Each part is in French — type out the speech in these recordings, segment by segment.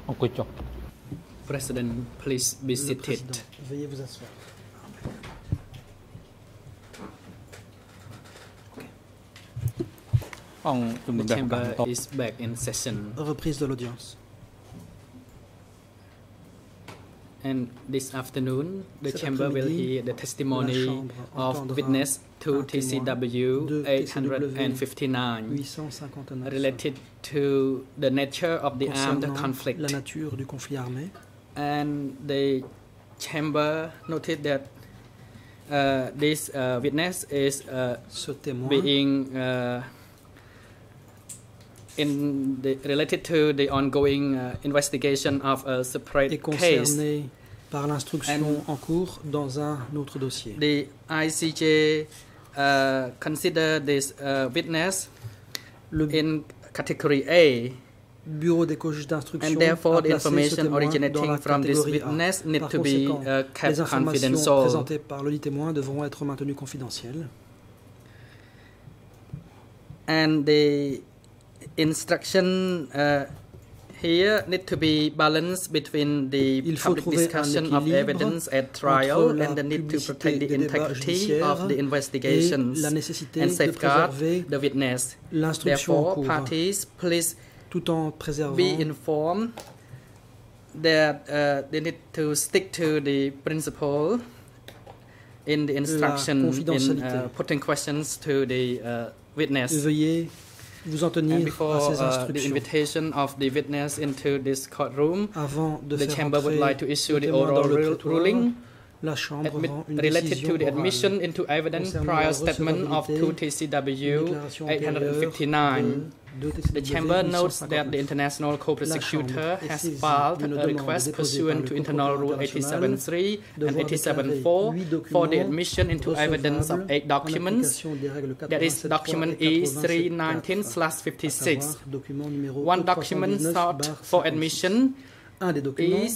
President, please be Le seated. Président, veuillez vous asseoir. The chamber is back in session. Reprise de l'audience. And this afternoon, the Cet chamber will après-midi, hear the testimony la Chambre of entendra witness to un témoin TCW de 859 859 related to the nature of the armed concernant conflict. la nature du conflit armé. And the chamber noted that this witness is Ce témoin being related to the ongoing investigation of a est separate case. concerné par l'instruction en cours dans un autre dossier. The ICJ consider this witness Le in category A, bureau des co-juges d'instruction and therefore a the placé ce information témoin dans originating la from this catégorie A. witness need Par to be conséquent, les kept informations confidential. présentées par le dit témoin devront être maintenues confidentielles. And the instruction here need to be balanced between the Il faut public trouver un discussion of équilibre evidence at entre trial la and the need to publicité protect the des débats integrity judiciaires of the et investigations la nécessité and de safeguard préserver the witness. l'instruction en Therefore, cours, parties please tout en préservant be informed that they need to stick to the principle in the instruction in confidentialité. putting questions to the witness. Veuillez vous en tenir And à before ces the instructions. invitation of the witness into this courtroom, Avant de the faire chamber would entrer like to issue le the témoin dans oral le prétoire, ruling la Chambre rend une related décision to the admission orale into evidence concernant prior la statement of 2 recevabilité TCW déclaration antérieure 859. de The TCW chamber notes that the 859. international co-prosecutor La Chambre est has saisie filed d'une a demande request déposée par pursuant le to Internal Rule co-procureur 87.3 de and voir 87.4 déclarer for the 8 admission into documents evidence of 8 en documents. application des règles That is 87.3 document et 8319/56. à savoir document numéro One document sought for admission Un des documents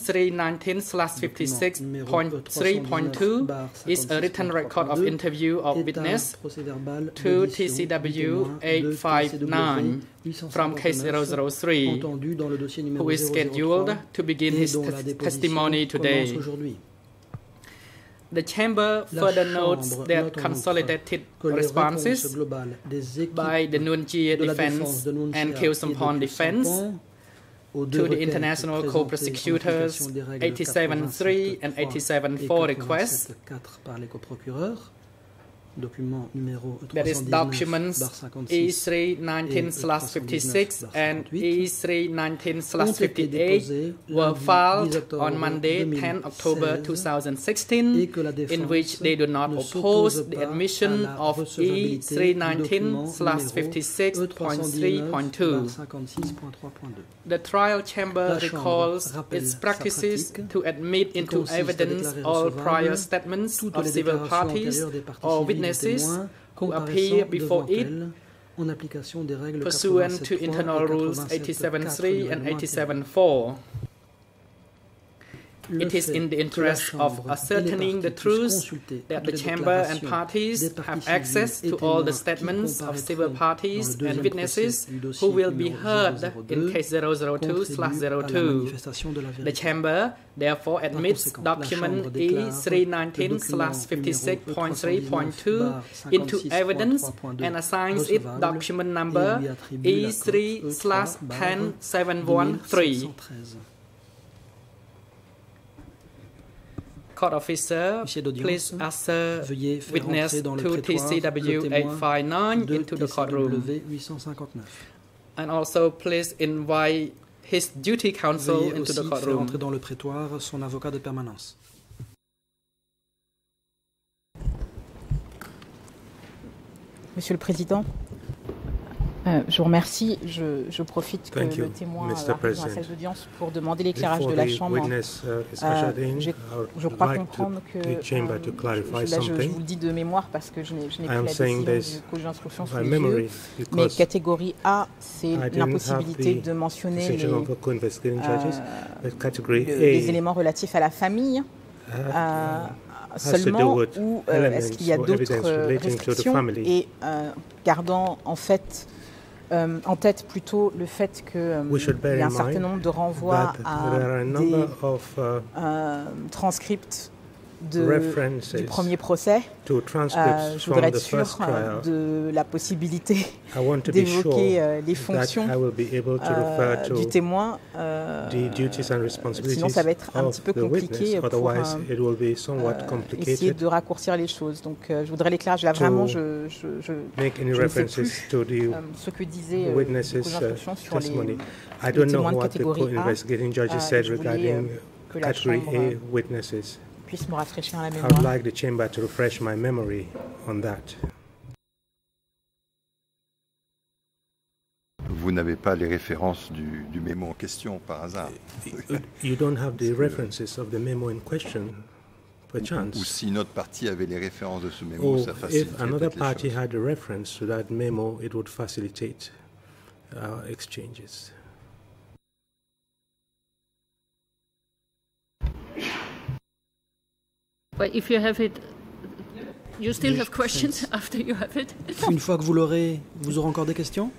E319/56.3.2 is a written record of interview of witness to TCW 859 from case 003, who is scheduled to begin his testimony today. The chamber further notes that consolidated responses by the Nunjie defense and Khieu Samphan defense to the international co-prosecutors 87.3 and 87.4 requests, that is documents E319/56 and E319/58 were filed on Monday 10 October 2016, in which they do not oppose the admission of E319/56.3.2. The trial chamber recalls its practices to admit into evidence all prior statements of civil parties or witnesses who appear before it pursuant to Internal Rules 87.3 and 87.4. It is in the interest of ascertaining the truth that the chamber and parties have access to all the statements of civil parties and witnesses who will be heard in case 002/02. The chamber therefore admits document E319/56.3.2 into evidence and assigns it document number E3/10713. Court officer, please answer witness to TCW 859 into the courtroom. And also please invite his duty counsel into the courtroom. Dans le prétoire son avocat de permanence. Monsieur le Président, je vous remercie. Je profite que le témoin arrive dans la salle d'audience pour demander l'éclairage de la Chambre. Je crois comprendre que, là je vous le dis de mémoire parce que je n'ai plus la décision du juge d'instruction sous les yeux, mais catégorie A, c'est l'impossibilité de mentionner les éléments relatifs à la famille. Seulement, ou est-ce qu'il y a d'autres restrictions et gardant en fait en tête plutôt le fait qu'il y a un certain nombre de renvois à des transcripts du premier procès. Je voudrais être sûr de la possibilité d'évoquer les fonctions du témoin. Sinon, ça va être un petit peu compliqué pour essayer de raccourcir les choses. Donc, je voudrais l'éclairage. Là, vraiment, je ne sais plus ce que disait le juge d'instruction sur les témoins de catégorie A. Je voulais que la Chambre puisse me rafraîchir la mémoire. I would like the chamber to refresh my memory on that. Vous n'avez pas les références du mémo en question par hasard. You don't have the references of the memo in question, perchance. Ou si notre parti avait les références de ce mémo, ça faciliterait if another party les choses. had a reference to that memo, it would facilitate our exchanges. But if you have it, you still have questions after you have it. Une fois que vous l'aurez, vous aurez encore des questions?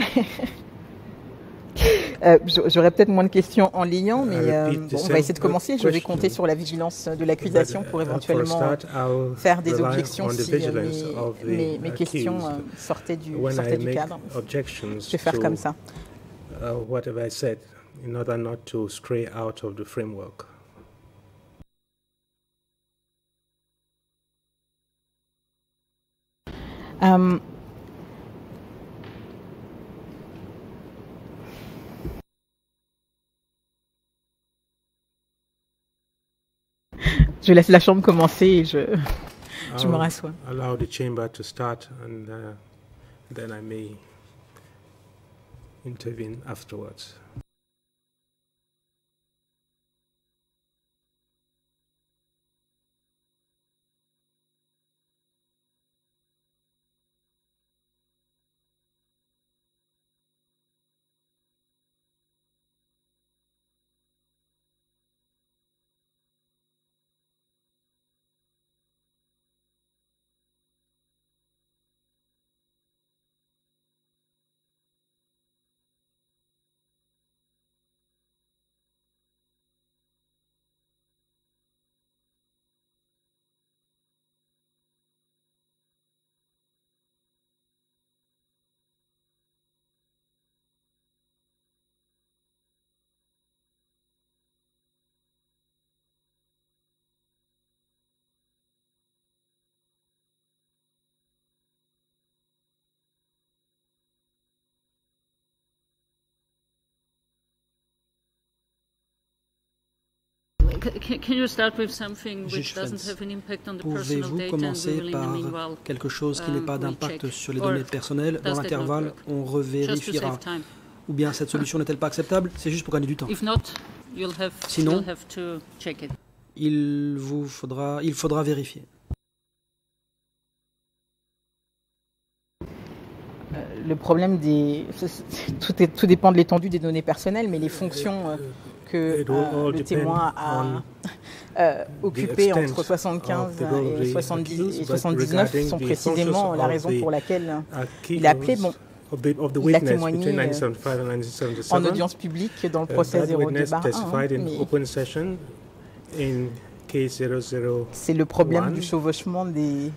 J'aurais peut-être moins de questions en liant, mais on va essayer de commencer. Je vais compter sur la vigilance de l'accusation pour éventuellement faire des objections si mes questions sortaient du cadre. Je vais faire comme ça. What have I said in order not to stray out of the framework? Je laisse la chambre commencer et je me rassois. Allow the chamber to start and then I may intervene afterwards. Can you start with something which doesn't have an impact on the personal Pouvez-vous data commencer and par meanwhile, quelque chose qui n'ait pas d'impact sur les Or données personnelles? Dans does that l'intervalle, not work? on Just to revérifiera. save time. Ou bien cette solution n'est-elle pas acceptable? C'est juste pour gagner du temps. If not, Sinon, you'll have to check it. Il faudra vérifier. Le problème tout dépend de l'étendue des données personnelles, mais les fonctions que le témoin a occupées entre 75 et 79 sont précisément la raison pour laquelle il a appelé. Bon, il a témoigné en audience publique dans le procès 02/1. C'est le problème du chevauchement de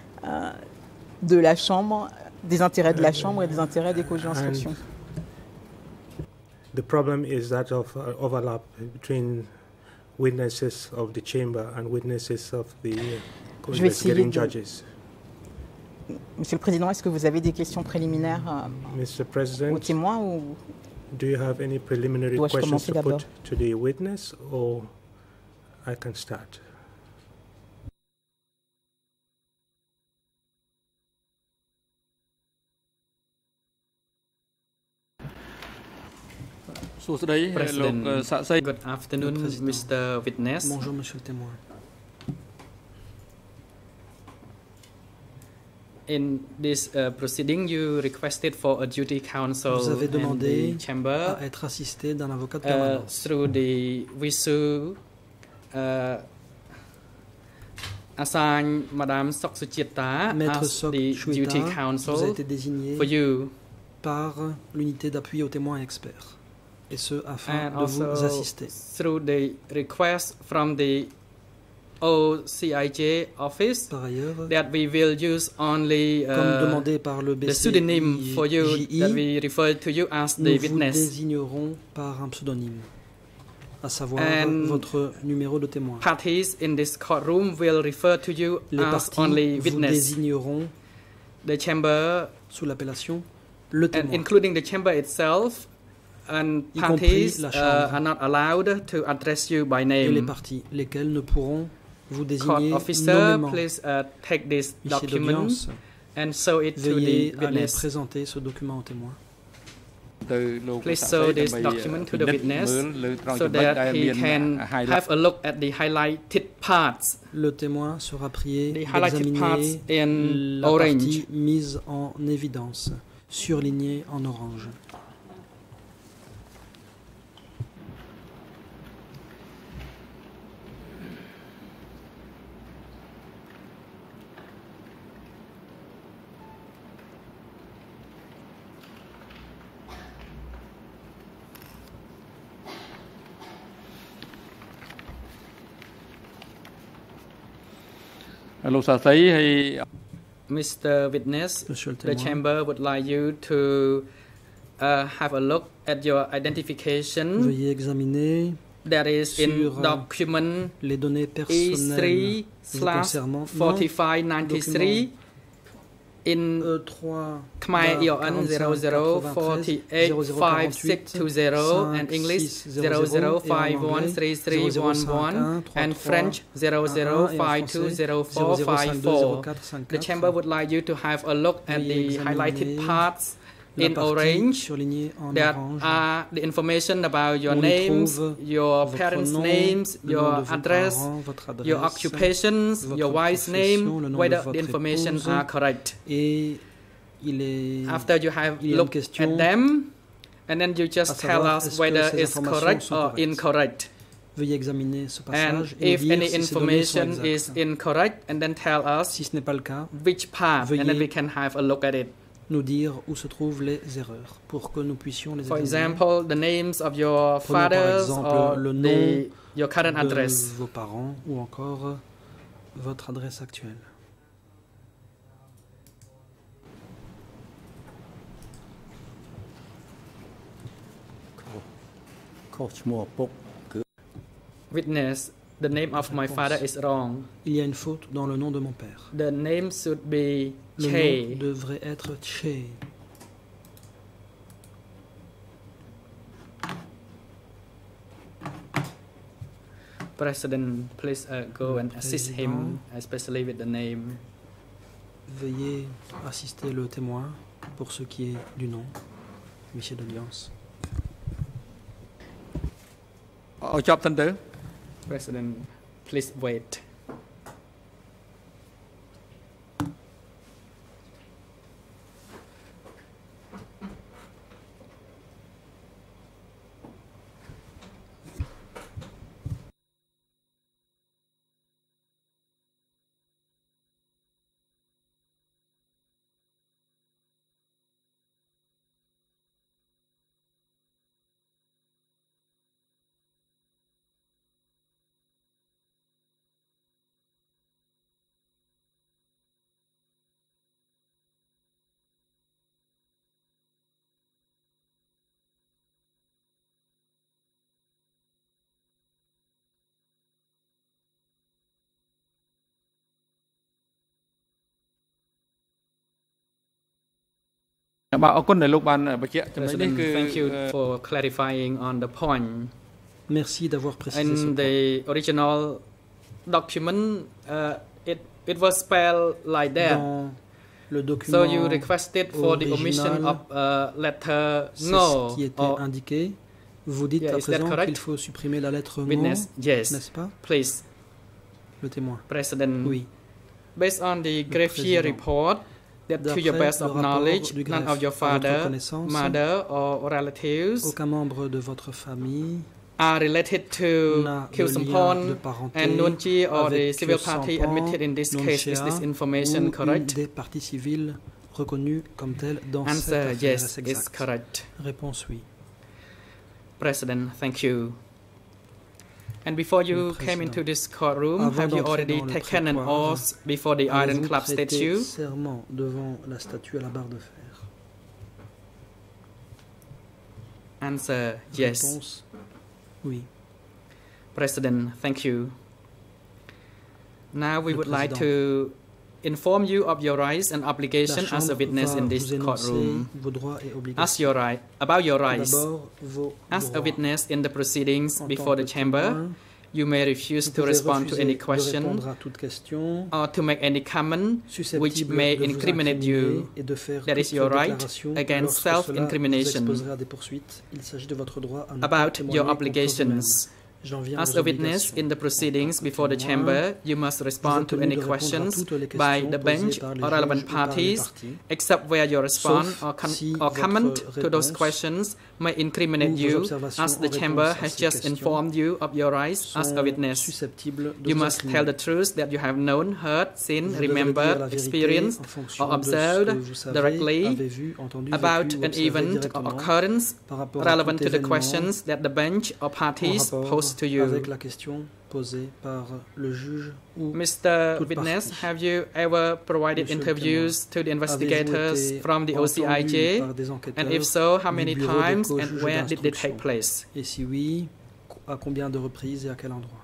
la Chambre, des intérêts de la Chambre et des intérêts des co-juges d'instruction. The problem is that of overlap between witnesses of the chamber and witnesses of the investigating judges. Monsieur le Président, est-ce que vous avez des questions préliminaires aux témoins ou do you have any preliminary questions to put to the witness, or I can start? President, good afternoon, Mr. Witness. Bonjour, Monsieur le témoin. In this proceeding, you requested for a duty counsel Vous avez demandé in the chamber à être assisté d'un avocat de permanence. through the Visu assign Madame Sok Suchita Maître as Sok the duty Suchita vous a counsel été désigné for you par l'unité d'appui aux témoins experts, et ce afin de vous assister. Through the request from the OCIJ office, par ailleurs, that we will use only comme demandé par le the pseudonym for you, that we refer to you as the witness. Nous vous désignerons par un pseudonyme, à savoir votre numéro de témoin. Parties in this courtroom will refer to you Les as only parties vous witness. désigneront The chamber, sous l'appellation le témoin, including the chamber itself, and y parties compris la chambre, are not allowed to address you by name. et les parties, lesquelles ne pourront vous Court désigner officer, nommément. please take this Huissier document d'audience, and show it to veuillez the aller witness. présenter ce document au témoin. Please show this document to the witness so that he can have a look at the highlighted parts. Le témoin sera prié The highlighted parts d'examiner in la orange. partie mise en évidence, surlignée en orange. Mr. Witness, Monsieur le the témoin, chamber would like you to have a look at your identification veuillez examiner that is in sur document les données personnelles vous concernant. Non, E3/4593 in E3 Khmer EON 00485620 and English 00513311 and French 00520454. The chamber would like you to have a look at the highlighted parts in orange that are the information about your names, your parents' names, your address, your occupations, your wife's name, whether the information are correct. After you have looked at them, and then you just tell us whether it's correct or incorrect. Veuillez examiner ce And passage et if nous dire any si ces données sont information is exactes. incorrect, and then tell us Si ce n'est pas le cas, which part, and then Veuillez we can have a look at it. nous dire où se trouvent les erreurs pour que nous puissions les For examiner. example, the names of your Prenons par fathers exemple or le nom your current de address. vos parents ou encore votre adresse actuelle. Witness, the name of my father is wrong. Il y a une faute dans le nom de mon père. The name should be Le Che. nom devrait être Che. President, please go and assist him, especially with the name. Veuillez assister le témoin pour ce qui est du nom, huissier d'audience. President, please wait. President, thank you for clarifying on the point. Merci d'avoir précisé ce In point. the original document, it was spelled like that. Dans le So document you requested for the omission original, of letter c'est no. ce qui était Or, indiqué. Vous dites Yeah, à is that présent correct? qu'il faut supprimer la lettre non, witness, yes, n'est-ce pas? please, Le témoin. President. Oui. Based on the greffier Président. report, that to your D'après best le of rapport knowledge, du none greffe, of your à votre father, connaissance, mother, or relatives aucun membre de votre famille are related to n'a de Khieu lien Sampon de parenté and Nunchi or the avec civil Khieu party Sampon, admitted in this case. Is this Nunchia information ou correct? une des parties civiles reconnue comme telle dans cette Answer, affaire. yes, Est-ce it's exact? correct. Réponse oui. President, thank you. And before you came into this courtroom, have you already taken an oath before the Iron Club statue? Serment devant la statue à la barre de fer. Answer, yes. Réponse oui. President, thank you. Now we Le would like Président. to inform you of your rights and obligations as a witness in this courtroom. Vos droits et As obligations. about your rights, D'abord, vos as a droits. witness in the proceedings En before tant the que chamber, témoin, you may refuse vous to pouvez respond to refuser any de question répondre à toute question or to make any comment which susceptible may de vous incriminate incriminer you. et de faire That is toute your right déclaration against lorsque cela vous self-incrimination. exposerait à des poursuites. Il s'agit de votre droit à ne pas About témoigner your contre obligations. vous-même. J'en viens As aux a witness obligations. in the proceedings before the Témoin, chamber, you must vous respond êtes to tenu any de répondre à questions toutes les by questions the posées bench par les or relevant juges ou par les parties, parties, except where your response sauf or, si or votre comment to those réponse questions may incriminate ou vos you, observations as en the chamber réponse à has ces just questions informed you of your rights as a sont witness. susceptibles de You vous must tell incriminer. the truth that you have known, heard, seen, Vous devrez dire remembered, la vérité experienced, en fonction or de ce que observed vous savez, directly avez vu, entendu, about vécu ou an observé event or directement occurrence par rapport à relevant tout to the événement questions that the bench or en parties rapport pose to you. avec la question posée par le juge ou Mr. toute Witness, partie. have you ever provided Monsieur le interviews to the investigators avez-vous été from the entendu OCIJ? par des enquêteurs And if so, how du many bureau de times and co-juge where did they d'instruction? take place? Et si oui, à combien de reprises et à quel endroit?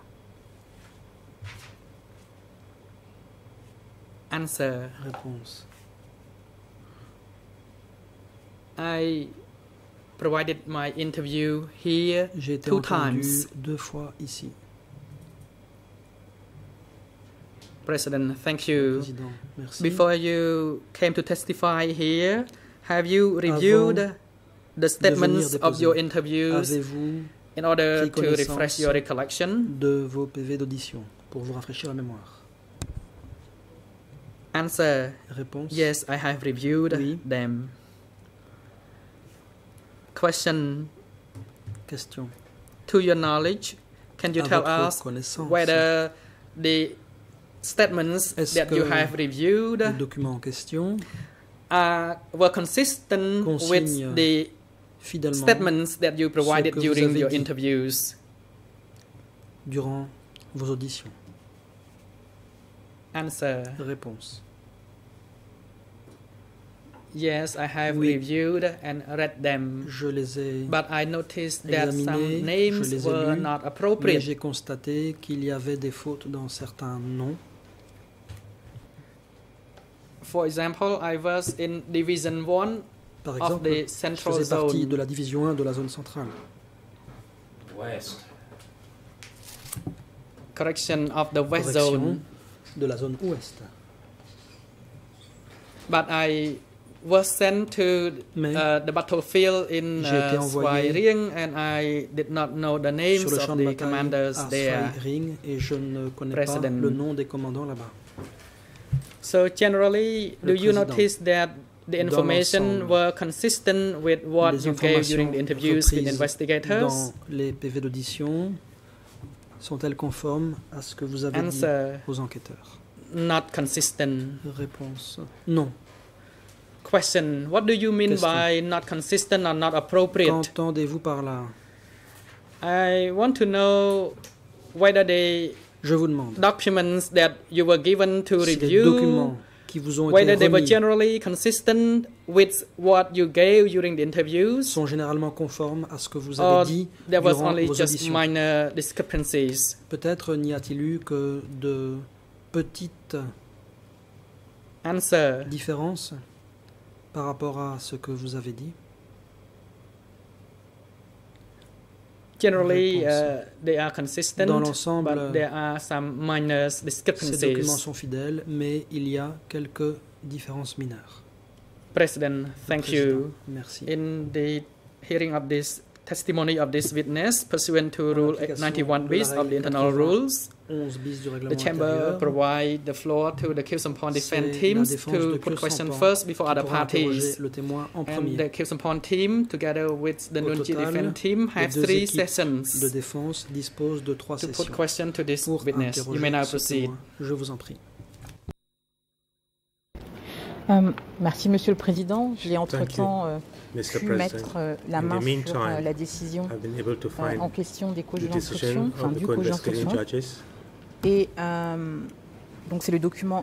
Answer. Réponse. I provided my interview here J'ai été 2 entendu times. 2 fois ici. President, thank you. Président, merci. Before you came to testify here, have you reviewed the statements of your interviews Avez-vous in order pris to connaissance refresh your recollection? de vos PV d'audition pour vous rafraîchir la mémoire? Answer. Réponse. Yes, I have reviewed Oui. them. Question. Question. To your knowledge, can you À tell votre us connaissance, whether the statements Est-ce that you que have reviewed les documents en question were consistent with consignent the fidèlement statements that you provided que vous during avez your dit. interviews? durant vos auditions? Answer. Réponse. Yes, I have Oui. reviewed and read them, Je les ai but I noticed that some examinés, names je les ai were lus, not mais appropriate. j'ai constaté qu'il y avait des fautes dans certains noms. For example, I was in Division 1 Par of exemple, the je Central faisais partie de Zone. la division 1 de la zone centrale. Correction of the West Correction Zone. de la zone ouest. But I was sent to Mais the battlefield in j'ai été envoyé Svay Rieng, and I did not know the names sur le champ of de the bataille commanders à there. Svay Ring et je ne connais President. pas le nom des commandants là-bas. So generally, Le do you président. notice that the information l'ensemble, were consistent with what Les you gave during informations the interviews with reprises investigators? dans les PV d'audition sont-elles conformes à ce que vous avez dit Answer. aux enquêteurs? Not consistent. Réponse. Non. Question. What do you mean Question. by not consistent or not appropriate? Qu'entendez-vous par là? I want to know whether the Je vous demande documents that you were given to si les review, documents qui vous ont été whether they were remis generally consistent with what you gave during the interviews, sont généralement conformes à ce que vous or avez dit there was durant only vos just auditions. minor discrepancies. Peut-être n'y a-t-il eu que de petites Answer. différences par rapport à ce que vous avez dit? Generally, Réponse. they are consistent, Dans l'ensemble, but there are some minor Ces documents discrepancies. sont fidèles, mais il y a quelques différences mineures. President, thank Président, you. merci. In the hearing of this testimony of this witness, pursuant to Rule application 91 de la bis of the règle internal 80, rules, 11 bis du the règlement chamber intérieur. provide the floor to the Kilsampon C'est defense la teams défense to de put questions Kilsampon first before qui other pourra interroger parties. le témoin en And premier. the Kilsampon team, together with the Au Nunchi total, defense team, les have deux 3 équipes de sessions défense dispose de 3 to put sessions question to this pour witness. You may interroger now ce proceed. témoin. Je vous en prie. Merci, Monsieur le Président. J'ai entre-temps pu mettre la main sur la décision en question des causes d'instruction, enfin du cause d'instruction. Et donc c'est le document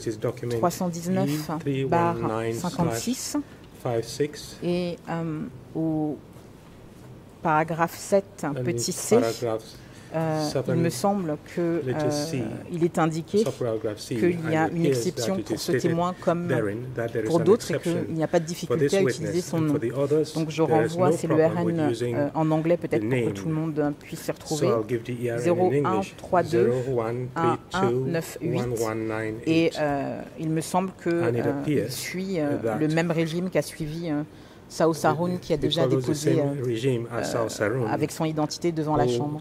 E319/56 et au paragraphe 7, petit c, il me semble qu'il est indiqué qu'il y a une exception pour ce témoin comme pour d'autres et qu'il n'y a pas de difficulté à utiliser son nom. Donc je renvoie, c'est le RN en anglais peut-être pour que tout le monde puisse s'y retrouver, 01321198 et il me semble qu'il suit le même régime qu'a suivi Sao Sarun qui a déjà déposé avec son identité devant la Chambre.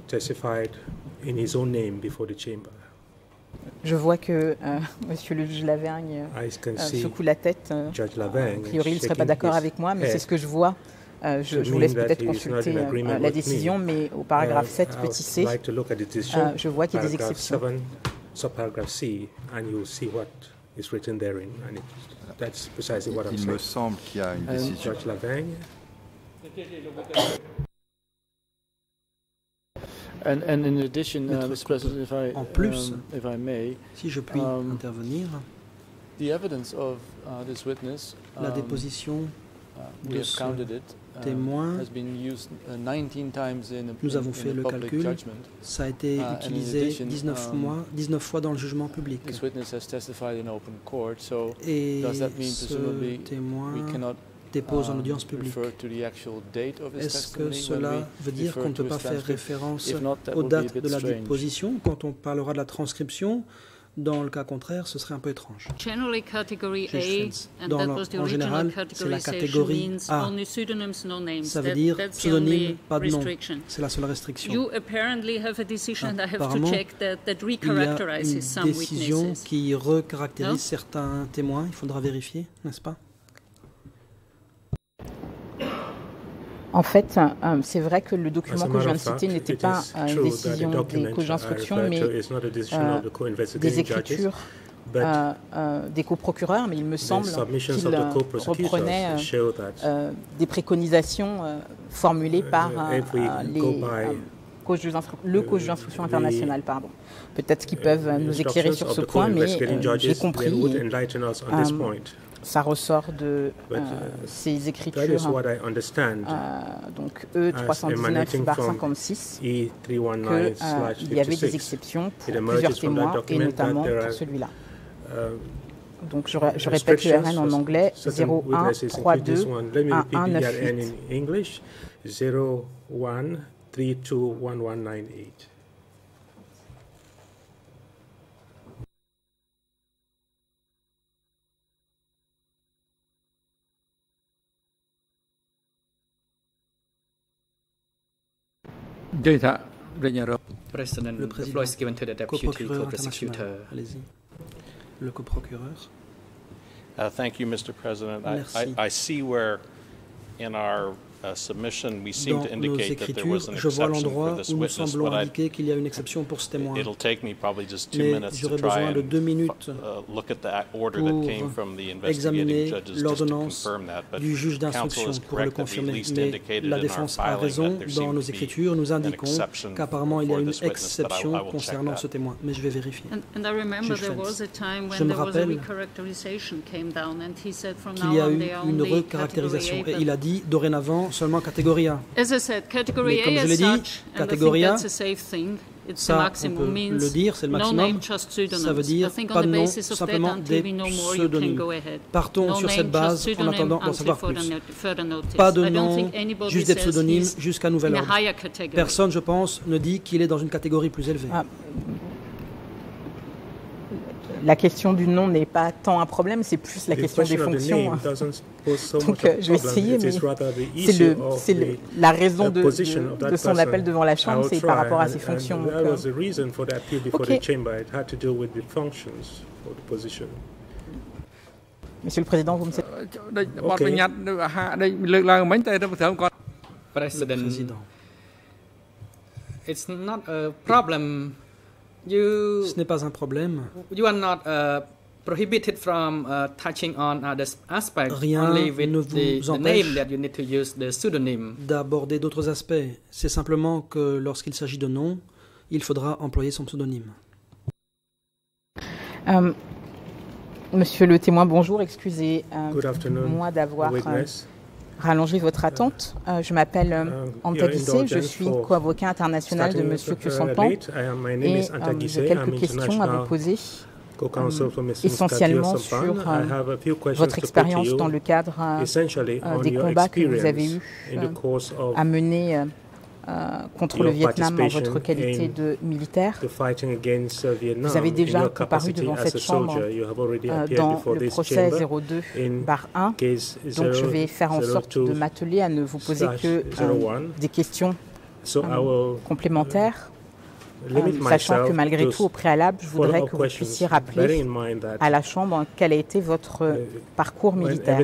Je vois que Monsieur le juge Lavergne secoue la tête. A priori, il ne serait pas d'accord avec moi, mais c'est ce que je vois. Je vous laisse peut-être consulter la décision, mais au paragraphe 7, petit c, je vois qu'il y a des exceptions. Il me semble qu'il y a une décision. And in addition, Mr. President, en plus, if I may, si je puis intervenir, the evidence of this witness, la déposition we have counted it, témoin, has been used 19 times in nous avons fait le calcul, judgment. Ça a été utilisé 19 fois dans le jugement public. This witness has testified in open court, so et does that mean presumably ce témoin we cannot dépose en audience publique. Est-ce que cela veut dire qu'on ne peut pas faire référence aux dates de la déposition quand on parlera de la transcription? Dans le cas contraire, ce serait un peu étrange. En général, c'est la catégorie A. Ça veut dire pseudonyme, pas de nom. C'est la seule restriction. Apparemment, il y a une décision qui recaractérise certains témoins. Il faudra vérifier, n'est-ce pas? En fait, c'est vrai que le document que je viens de citer n'était pas une décision des causes d'instruction, mais des écritures des coprocureurs, mais il me semble qu'il reprenait des préconisations formulées par le cause d'instruction international. Peut-être qu'ils peuvent nous éclairer sur ce point, mais j'ai compris. Ça ressort de ces écritures, donc E319/56, qu'il y avait des exceptions pour plusieurs témoins, et notamment pour celui-là. Donc je répète le RN en anglais, 01321198. 01321198. President, the floor is given to the Deputy Co-Prosecutor. Allez-y. Le coprocureur. Thank you, Mr. President. I see where in our submission we seem to indicate that there was an exception for this witness, but qu'il y a une exception pour ce témoin. It'll take me probably just 2 minutes to try and look at the order that came from the investigating judges just to confirm that. But counsel is correct that we at least indicated in our filing that there seemed to be an exception for this witness, but I will check that. Mais je vais vérifier. And I remember there was a time when there was a recharacterization came down, and he said from now on they are only category A. Et il a dit dorénavant seulement catégorie A. As I said, category A as such, and I think that's a safe thing. It's the maximum, means no name, just pseudonyms. Ça veut dire I think pas on de the nom, basis of that, simplement until des we know more, you can go ahead. Partons No sur name, cette base just en attendant d'en savoir plus. further notice. Pas de I don't nom, think anybody juste des says pseudonymes he's jusqu'à nouvel in a ordre. higher category. Personne, je pense, ne dit qu'il est dans une catégorie plus élevée. La question du nom n'est pas tant un problème, c'est plus la question des fonctions. Donc je vais essayer, mais c'est la raison de son appel devant la Chambre, c'est par rapport à ses fonctions. Monsieur le Président, vous me savez... Président, it's not a problem. Ce n'est pas un problème. You are not prohibited from touching on other aspects. Rien only with ne vous the name that you need to use the pseudonym. D'aborder d'autres aspects. C'est simplement que lorsqu'il s'agit de nom, il faudra employer son pseudonyme. Monsieur le témoin, bonjour. Excusez-moi d'avoir rallongé votre attente. Je m'appelle Anta Bissé, je suis co-avocat international de Monsieur Kyosampan et j'ai quelques questions à vous poser, essentiellement sur votre expérience dans le cadre des combats que vous avez eu à mener contre le Vietnam en votre qualité de militaire. Vous avez déjà comparu devant cette chambre dans le procès 02/1, donc je vais faire en sorte de m'atteler à ne vous poser que des questions complémentaires, sachant que malgré tout, au préalable, je voudrais que vous puissiez rappeler à la Chambre quel a été votre parcours militaire.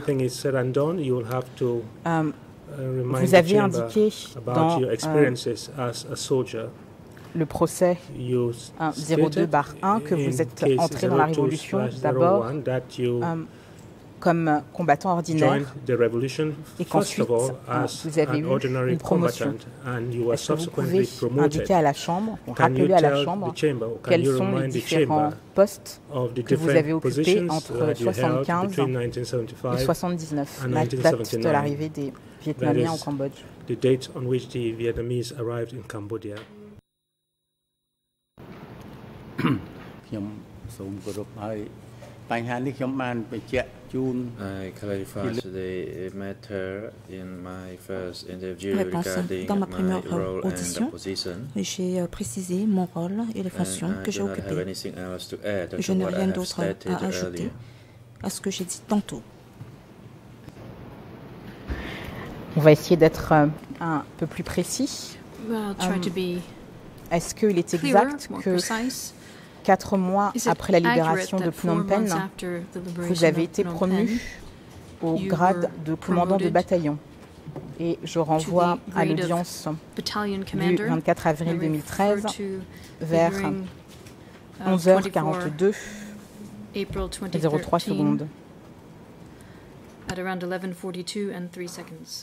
Vous avez indiqué dans le procès 02/1 que vous êtes entré dans la Révolution d'abord comme combattant ordinaire et qu'ensuite vous avez eu une promotion. Est-ce que vous pouvez indiquer à la Chambre, rappeler à la Chambre, quels sont les différents postes que vous avez occupés entre 1975 et 1979, la date de l'arrivée des Vietnamiens au Cambodge? The date on which the Vietnamese arrived in Cambodia. I clarified the matter in my first interview regarding dans ma première my role audition, and position. J'ai précisé mon rôle et les fonctions que j'ai occupées. Je n'ai rien d'autre à ajouter à ce que j'ai dit tantôt. On va essayer d'être un peu plus précis. Est-ce qu'il est exact que 4 mois après la libération de Phnom Penh, vous avez été promu au grade de commandant de bataillon? Et je renvoie à l'audience du 24 avril 2013 vers 11h42 et 03 secondes. At around 11:42 and 3 seconds.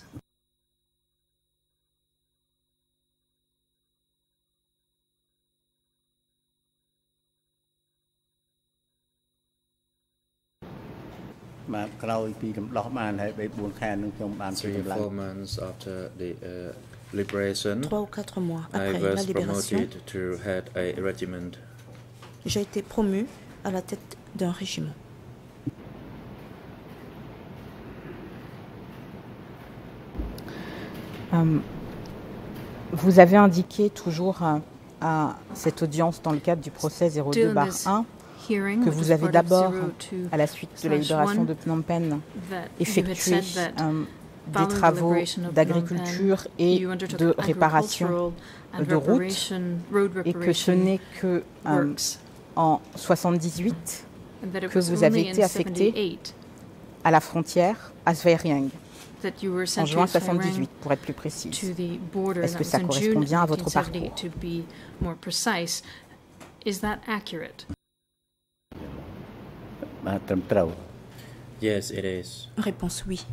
Three or 4 months after the liberation, 3 ou 4 mois après I la was libération, promoted to head a regiment. j'ai été promu à la tête d'un régiment. Vous avez indiqué toujours à cette audience dans le cadre du procès 02/1 que vous avez d'abord, à la suite de la libération de Phnom Penh, effectué des travaux d'agriculture et de réparation de routes, et que ce n'est que en 1978 que vous avez été affecté à la frontière à Svay Rieng, en juin 1978, pour être plus précise. Est-ce que ça correspond bien à votre parcours? Yes, it is. Réponse oui.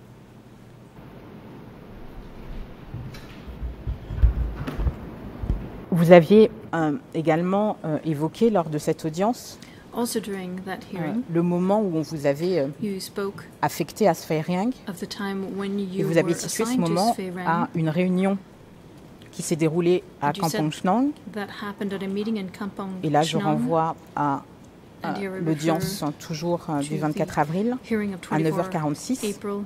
Vous aviez également évoqué lors de cette audience le moment où on vous avait affecté à Svay Rieng, et vous avez situé ce moment à une réunion qui s'est déroulée à Kampong Chnang. Et là, je renvoie à l'audience toujours du 24 avril à 9h46,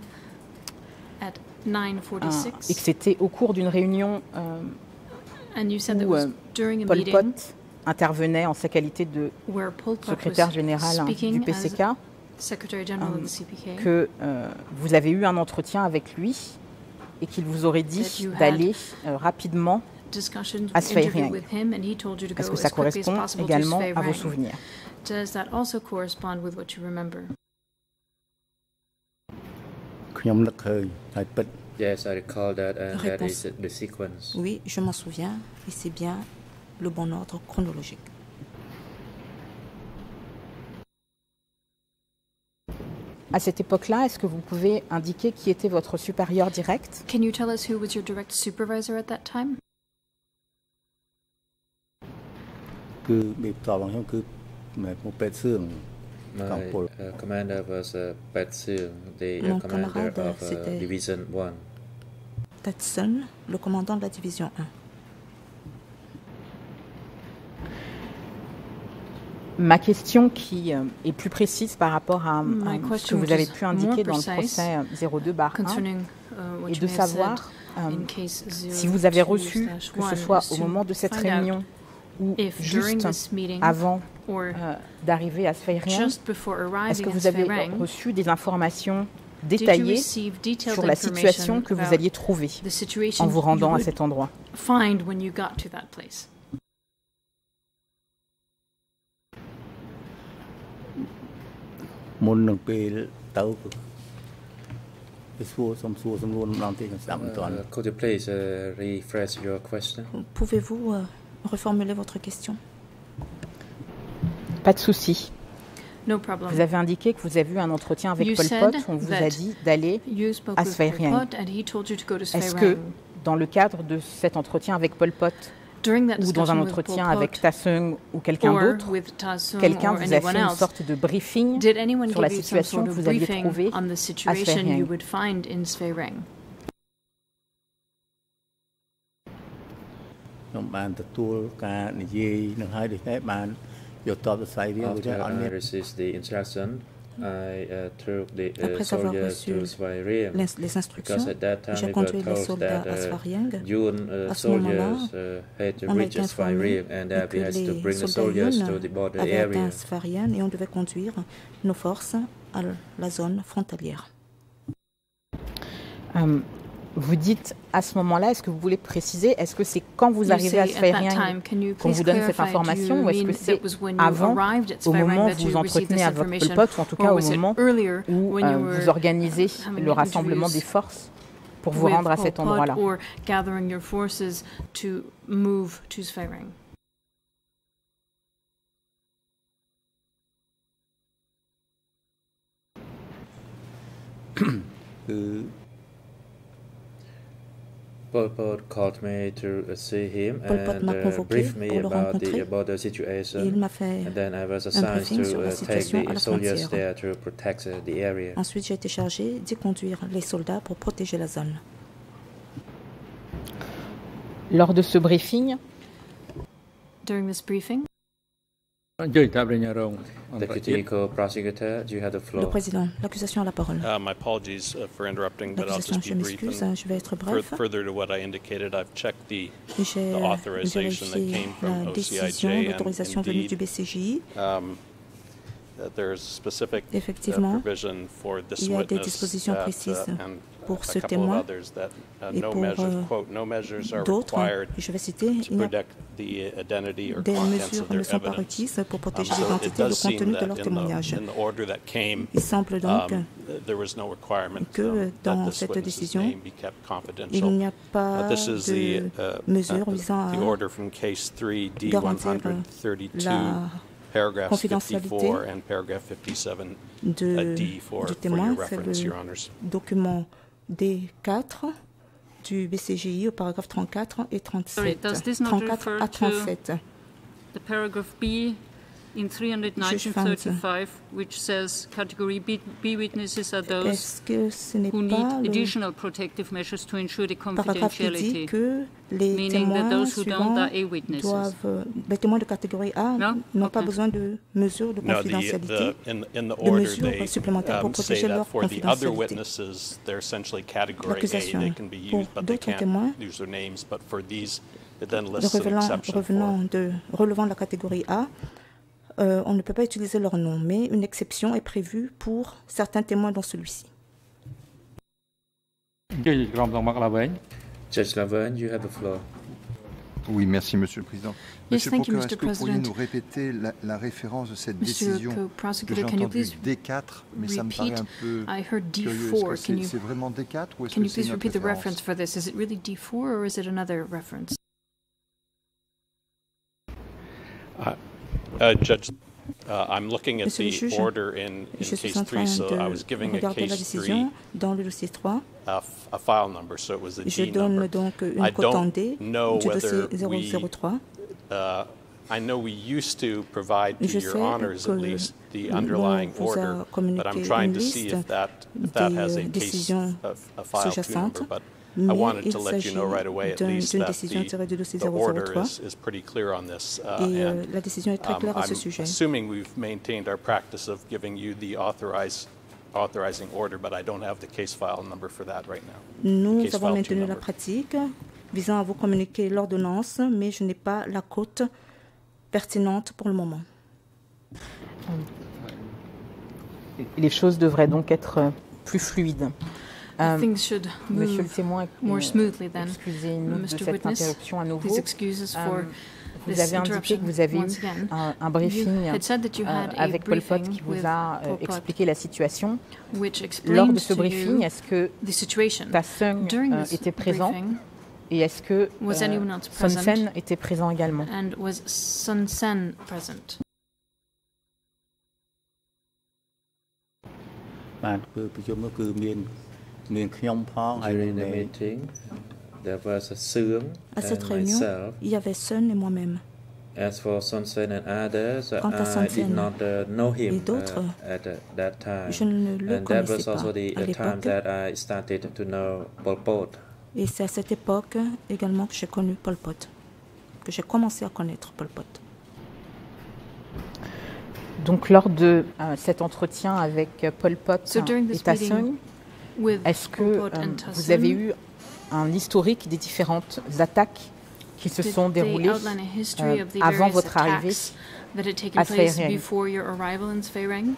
et que c'était au cours d'une réunion où Pol Pot intervenait en sa qualité de secrétaire général du PCK, que vous avez eu un entretien avec lui et qu'il vous aurait dit d'aller rapidement à Svay Rieng. Est-ce que ça correspond également à vos souvenirs? Yes, I recall that, and that is the sequence. Oui, je m'en souviens, et c'est bien le bon ordre chronologique. À cette époque-là, est-ce que vous pouvez indiquer qui était votre supérieur direct? Can you tell us who was your direct supervisor at that time? My commander was Pat Seung, the commander of Division 1. Pat Seung, le commandant de la Division 1. Ma question qui est plus précise par rapport à ce que vous avez pu indiquer dans le procès 02/1 est de savoir si vous avez reçu, que ce soit au moment de cette réunion ou juste avant d'arriver à Sphérien, est-ce que vous avez reçu des informations détaillées sur la situation que vous alliez trouver en vous rendant à cet endroit? Could you please rephrase your question? Pouvez-vous reformuler votre question? Pas de souci. No problem. Vous avez indiqué que vous avez eu un entretien avec Pol Pot, on vous a dit d'aller à Sphérien. Est-ce que, dans le cadre de cet entretien avec Pol Pot, ou dans un entretien avec Ta Seung ou quelqu'un d'autre, quelqu'un vous a fait une sorte de briefing sur la situation que vous alliez trouver à Sphérien? I received the instruction. I took the soldiers to Sphérien because at that time we were told that June soldiers had to reach Sphérien and that we had to bring the soldiers to the border area. Et on devait conduire nos forces à la zone frontalière. Vous dites à ce moment-là, est-ce que vous voulez préciser, est-ce que c'est quand vous arrivez à Sphérien qu'on vous donne cette information ou est-ce que c'est avant, au moment où vous entretenez avec Pol Pot ou en tout cas au moment où vous organisez le rassemblement des forces pour vous rendre à cet endroit-là? Pol Pot called me to see him and briefed me about the situation. And then I was assigned to take the soldiers there to protect the area. Ensuite, j'ai été chargé d'y conduire les soldats pour protéger la zone. Lors de ce briefing, Deputy Co-Prosecutor, you have the floor. Le président, l'accusation a la parole. My apologies for interrupting, but I'll just be brief. Je vais être bref. Further to what I indicated, I've checked the authorization that came from OCIJ, l'autorisation venue du BCJ. There's specific provision for this il y a des dispositions précises pour ce témoin et pour d'autres, et je vais citer, des mesures ne sont pas requises pour protéger l'identité et le contenu de leur témoignage. Il semble donc que dans cette décision, il n'y a pas de mesures visant à garantir la confidentialité du témoin. C'est le document D4 du BCGI au paragraphe 34 et 37. 34 à 37. The paragraph B in 319-35, which says category B witnesses are those who need additional protective measures to ensure the confidentiality, meaning that those who don't are A witnesses. Les témoins de catégorie A n'ont pas besoin de mesures de confidentialité, de mesures supplémentaires pour protéger leur confidentialité. L'accusation pour d'autres témoins relevant de la catégorie A, on ne peut pas utiliser leur nom, mais une exception est prévue pour certains témoins dans celui-ci. Judge Laverne, you have the floor. Oui, merci, Monsieur le Président. Monsieur le procureur, est-ce que vous pourriez nous répéter la référence de cette décision que j'ai entendue D4, mais ça me paraît un peu curieux. Est-ce que c'est vraiment D4 ou est-ce que c'est une autre référence? Is it really D4 or is it another reference? Judge, I'm looking at the order in case 3, so I was giving a case 3 dans le dossier 3. A file number, so it was the Je G donne number. donc une I cote D don't know du whether dossier 003. I know we used to provide to your honors at least the underlying order, but I'm trying to see if that has a case a file 2 number. But I wanted to let you know right away at least that the order is pretty clear on this. And I'm assuming we've maintained our practice of giving you the authorizing order, but I don't have the case file number for that right now. Nous avons maintenu la pratique visant à vous communiquer l'ordonnance, mais je n'ai pas la cote pertinente pour le moment. Les choses devraient donc être plus fluides. Things should Monsieur le témoin, more smoothly than excusez-nous de cette interruption à nouveau. Please excuse us for Vous avez indiqué que vous avez eu un briefing avec Pol Pot qui vous a expliqué la situation. Lors de ce briefing, est-ce que Ta Seung était présent et est-ce que Son Sen était présent également? And was Son Sen present? During the meeting, there was a Seung À cette and réunion, myself. il y avait Sun et moi-même. As for Son Sen and others, Quant à Son I did Sen not know et him d'autres, at that time. je ne le And that was connaissais also pas the à time l'époque. that I started to know Pol Pot. Et c'est à cette époque également que j'ai connu Pol Pot, que j'ai commencé à connaître Pol Pot. Donc lors de cet entretien avec Pol Pot et Ta Seung, est-ce que vous avez eu un historique des différentes attaques qui se sont déroulées avant votre arrivée à Svay Rieng?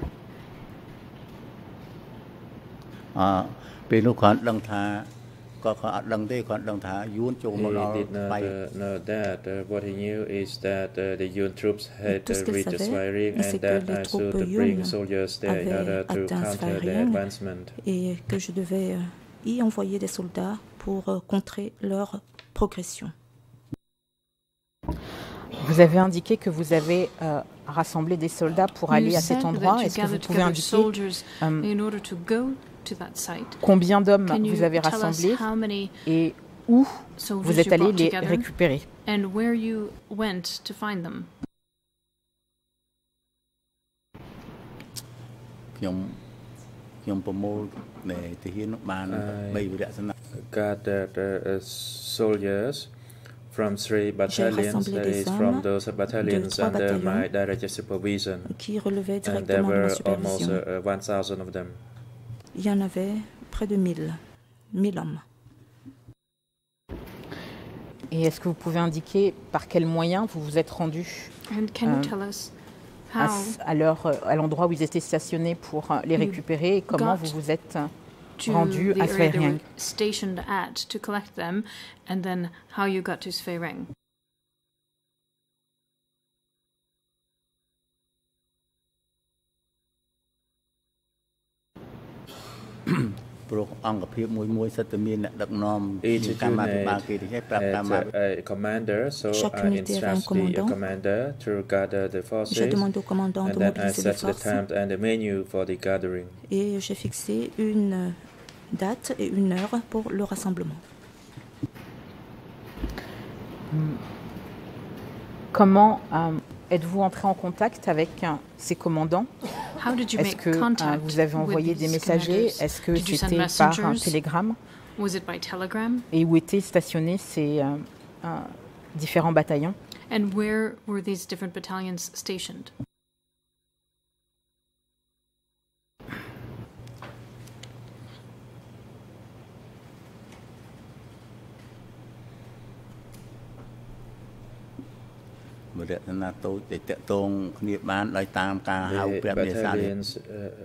ពេលនោះគាត់ដឹងថាគាត់អត់ដឹងទេគាត់ដឹងថាយួនចូលមកដល់ He did not know that. What he knew is that the UN troops had reached Svay Rieng and that I should bring soldiers there in order to counter their advancement. Et que je devais y envoyer des soldats pour contrer leur progression. Vous avez indiqué que vous avez rassemblé des soldats pour aller à cet endroit. Est-ce que vous pouvez indiquer combien d'hommes vous avez rassemblés et où vous êtes allé les récupérer? Gathered soldiers from 3 battalions, that is from those battalions under my direct supervision, and there were almost 1,000 of them. Il y en avait près de 1000 hommes. Et est-ce que vous pouvez indiquer par quels moyens vous vous êtes rendu à l'endroit où ils étaient stationnés pour les récupérer et comment vous vous êtes rendu à Svay Rieng? Stationed at to collect them, and then how you got to Svay Rieng. A commander, so I instructed the commander to gather the forces, and then I set the time and the menu for the gathering. Et j'ai fixé une date et une heure pour le rassemblement. Comment êtes-vous entré en contact avec ces commandants? Est-ce que vous avez envoyé des messagers? Est-ce que c'était par un télégramme? Et où étaient stationnés ces différents bataillons? And where were these different battalions stationed? The battalions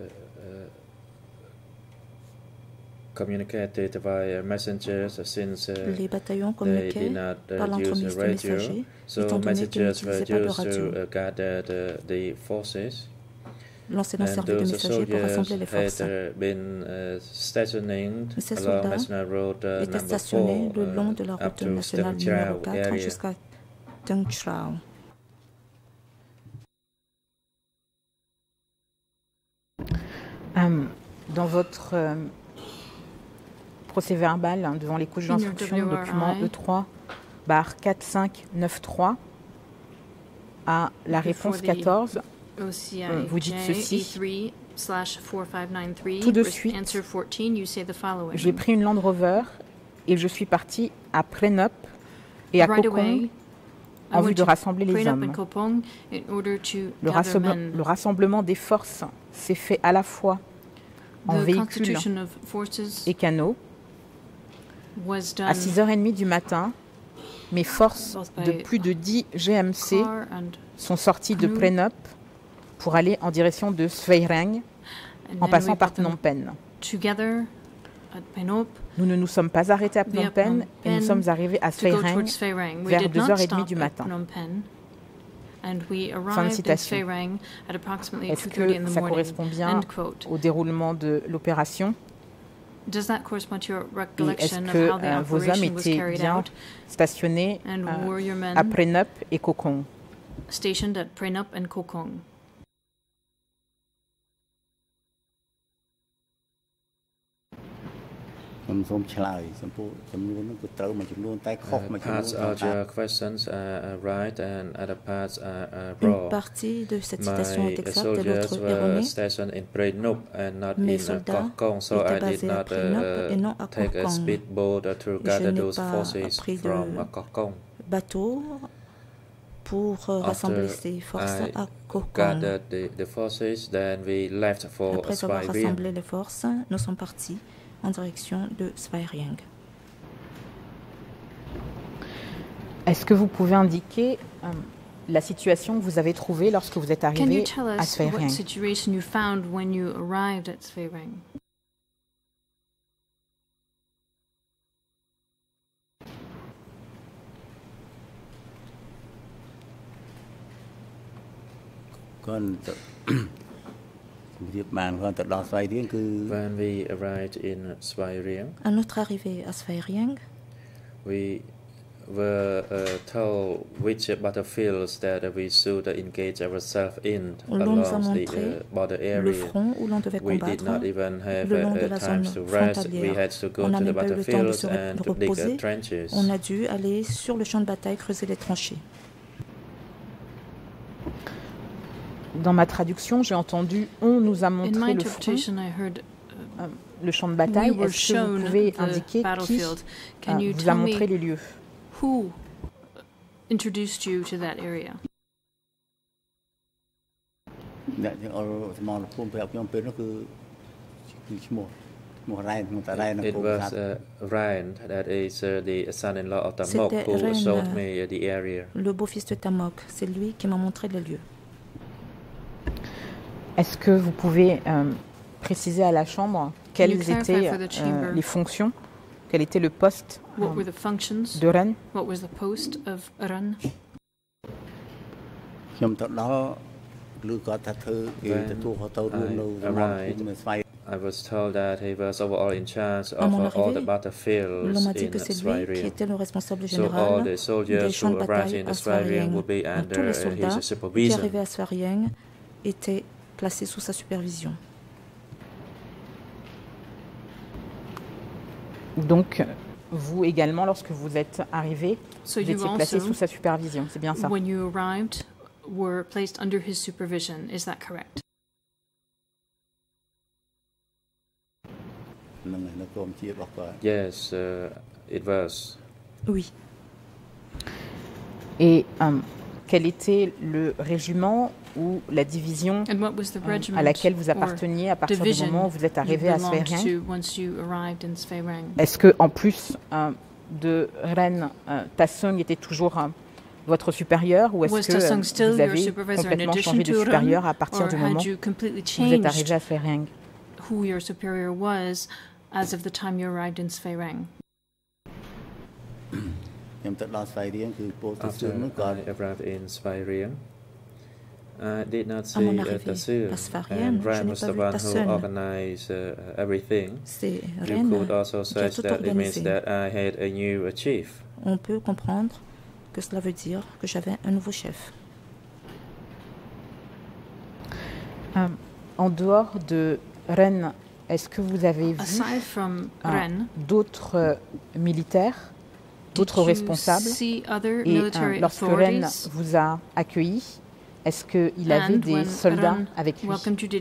communicated via messengers since les bataillons they did not use radio, so messengers were used to gather the forces. L'enseignant servait de messager pour rassembler les forces. Ces soldats étaient stationnés le long de la route nationale numéro 4 jusqu'à Tung Trao. Dans votre procès verbal devant les couches d'instruction, document E3/4593, à la réponse 14, vous dites ceci. Tout de suite, j'ai pris une Land Rover et je suis parti à Prenop et à Kokong en vue de rassembler les hommes. Le rassemblement des forces s'est fait à la fois en véhicule et canot. À 6h30 du matin, mes forces de plus de 10 GMC sont sorties de Prenop pour aller en direction de Sveireng en passant par Phnom Penh. Nous ne nous sommes pas arrêtés à Phnom Penh et nous sommes arrivés à Sveireng vers 2h30 du matin. Fin de citation. Est-ce que ça correspond bien au déroulement de l'opération? Et est-ce que vos hommes étaient bien stationnés à Prenop et Kokong? Parts of your questions are right and other parts are wrong. Une partie de cette citation est exacte et l'autre erronée. Mes soldats étaient basés à Prenop et non à Kokong. Je n'ai pas pris de bateau pour rassembler ces forces à Kokong. Après avoir rassemblé les forces, nous sommes partis en direction de Sveireng. Est-ce que vous pouvez indiquer la situation que vous avez trouvée lorsque vous êtes arrivé à Sveireng? When we arrived in Sveireng, à notre arrivée à Sveireng, we were told which battlefields that we should engage ourselves in along the border area. Le front où l'on devait combattre. We did not even have le long de la time zone to rest. frontalière. We had to go on to n'a the même pas eu le temps de se battlefields and to dig reposer. trenches. On a dû aller sur le champ de bataille creuser les tranchées. Dans ma traduction, j'ai entendu « on nous a montré le front », le champ de bataille. Est-ce que vous pouvez indiquer qui vous a montré les lieux? Who introduced you to that area? It was Ryan, that is the son-in-law of Tamok, who showed me the area. Le beau-fils de Tamok, c'est lui qui m'a montré les lieux. Est-ce que vous pouvez préciser à la Chambre quelles étaient les fonctions? Quel était le poste de Ren? I was told that he was overall in charge of all the battlefields in Sveireng. So all the soldiers who arrived in Sveireng would be under his supervision. Placé sous sa supervision. Donc, vous également, lorsque vous êtes arrivé, vous étiez placé sous sa supervision, c'est bien ça? When you arrived, were placed under his supervision. Is that correct? Yes, it was. Oui. Et quel était le régiment ou la division à laquelle vous apparteniez à partir du moment où vous êtes arrivé à Sveireng? Est-ce que, en plus de Ren, Tasung était toujours votre supérieur, ou est-ce que vous avez complètement changé de supérieur à partir du moment où vous êtes arrivé à Sveireng? Who your superior was as of the time you arrived in Sveireng? After I arrived in Sveireng, I did not see Tasung, and Ren was the one who organized everything. You could also say that it means that I had a new chief. On peut comprendre que cela veut dire que j'avais un nouveau chef. En dehors de Rennes, est-ce que vous avez vu d'autres militaires, d'autres responsables? Et lorsque Rennes vous a accueilli, est-ce qu'il avait des soldats avec lui?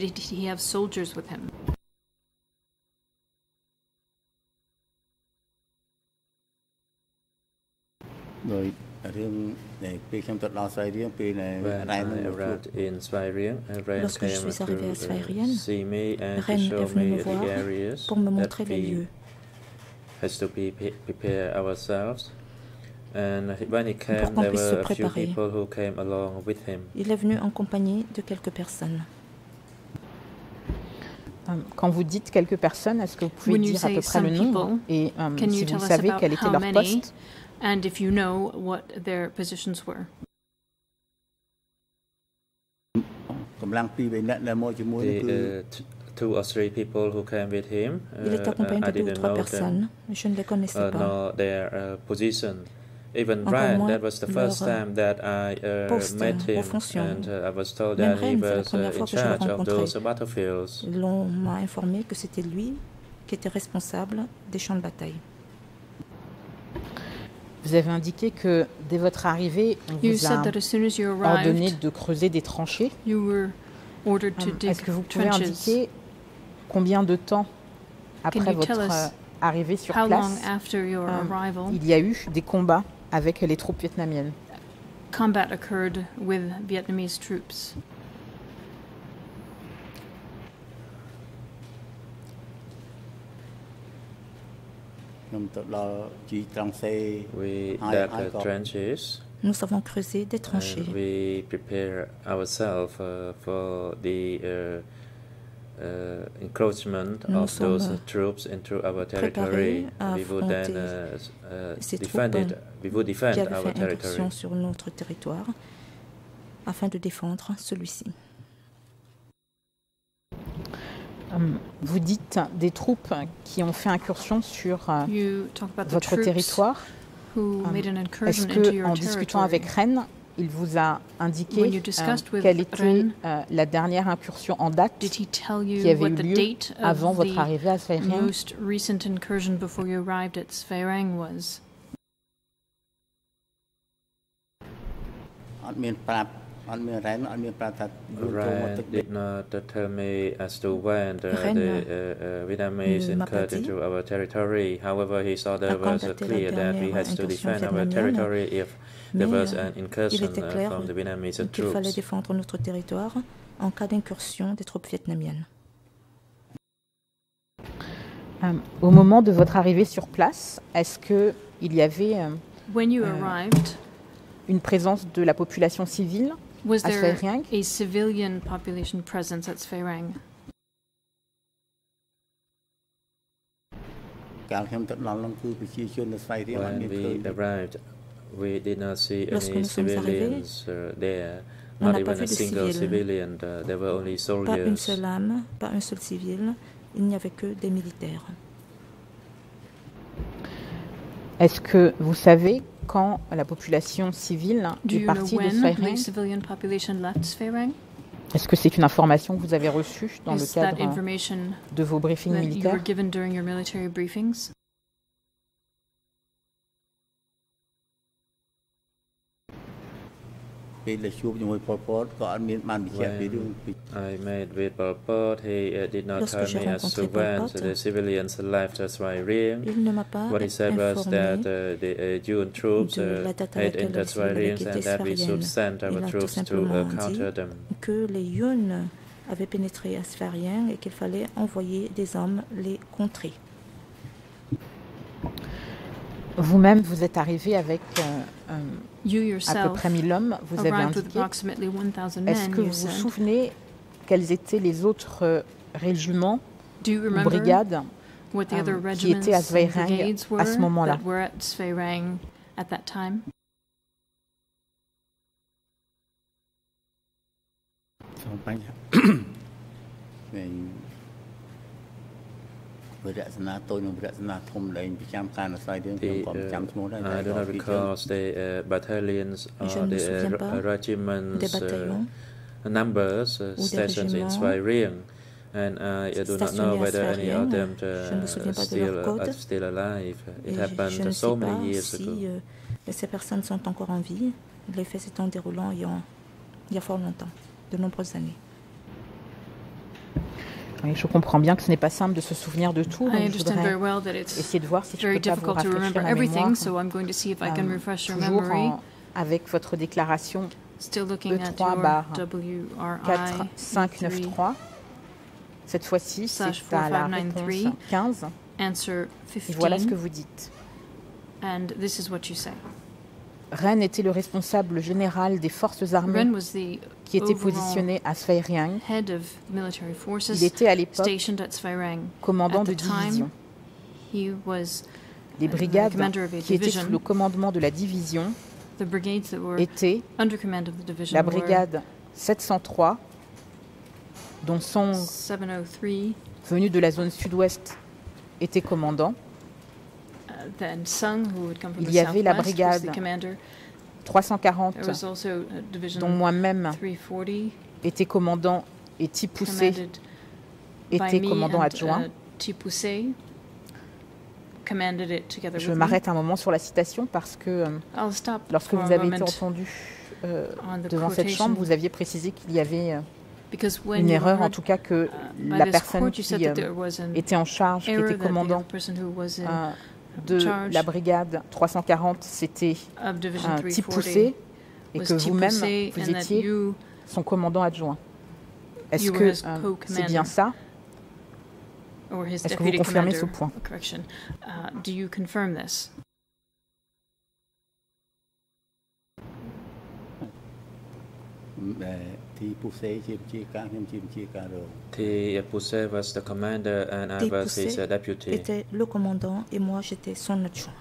Lorsque je suis arrivé à Svay Rieng, Rennes est venu me voir pour me montrer les lieux. Pour qu'on puisse se préparer. Il est venu en compagnie de quelques personnes. Quand vous dites quelques personnes, est-ce que vous pouvez dire à peu près le nombre et si vous savez quel était leur poste? And if you know what their positions were. Two or three people who came with him. Il était accompagné de 2 ou 3 personnes. Je ne les connaissais pas. Their position. Even Ryan, that was the first time that I met him, and I was told that he was in charge of those battlefields. On m'a informé que c'était lui qui était responsable des champs de bataille. Vous avez indiqué que dès votre arrivée, on vous a ordonné de creuser des tranchées. Est-ce que vous pouvez indiquer combien de temps après votre arrivée sur place il y a eu des combats avec les troupes vietnamiennes? Combat occurred with Vietnamese troops. We dug trenches. Nous avons creusé des tranchées. We prepare ourselves for the encroachment of those troops into our territory. We would then defend it. We would defend our territory. Sur notre territoire afin de défendre celui-ci. Vous dites des troupes qui ont fait incursion sur votre territoire. Est-ce qu'en discutant avec Rennes, il vous a indiqué quelle était la dernière incursion en date qui avait eu lieu avant votre arrivée à Svay Rieng? Ryan did not tell me as to when the Vietnamese incurred into our territory. However, he saw there was clear that we had to defend our territory if there was an incursion from the Vietnamese troops. Il fallait défendre notre territoire en cas d'incursion des troupes vietnamiennes. Au moment de votre arrivée sur place, est-ce qu'il y avait une présence de la population civile? Was there a civilian population presence at Svay Rieng? When we arrived, we did not see any civilians there. Not even a single civilian. There were only soldiers. Pas une seule âme, pas un seul civil. Il n'y avait que des militaires. Est-ce que vous savez quand la population civile est partie de Svay Rieng? Est-ce que c'est une information que vous avez reçue dans le cadre de vos briefings militaires? When I met with Pol Pot, he did not tell me as to when the civilians left Svay Rieng. What he said was that the Yuen troops had entered Svay Rieng and that we should send our troops to counter them. Que les Yuen avaient pénétré à Svay Rieng et qu'il fallait envoyer des hommes les contrer. Vous-même, vous êtes arrivé avec à peu près 1000 hommes, vous avez indiqué. Est-ce que vous vous souvenez quels étaient les autres régiments ou brigades qui étaient à Svay Rieng à ce moment-là? I do not recall the battalions or the regiments numbers stationed in Svay Rieng, And I do not know whether any of them still alive. It happened so many years ago. Ces personnes sont encore en vie. Les faits s'étant déroulant il y a fort longtemps, de nombreuses années. Oui, je comprends bien que ce n'est pas simple de se souvenir de tout. Donc je voudrais essayer de voir si je peux pas vous rafraîchir la mémoire. Toujours avec votre déclaration E3/4593. Cette fois-ci, c'est à la réponse 15. Et voilà ce que vous dites. Ren était le responsable général des forces armées qui était positionné à Svay Rieng. Il était à l'époque commandant de division. Les brigades qui étaient sous le commandement de la division étaient la brigade 703, dont Song, venu de la zone sud-ouest, était commandant. Il y avait la brigade 340, dont moi-même était commandant, et Tipoussé était commandant adjoint. Je m'arrête un moment sur la citation parce que lorsque vous avez été entendu devant cette chambre, vous aviez précisé qu'il y avait une erreur, en tout cas que la personne qui était en charge, qui était commandant de la brigade 340, c'était un Tipoussé, et que vous-même, vous étiez son commandant adjoint. Est-ce que c'est bien ça? Est-ce que vous confirmez ce point? Tipoussé was the commander and I was his deputy. Était le commandant et moi j'étais son adjoint.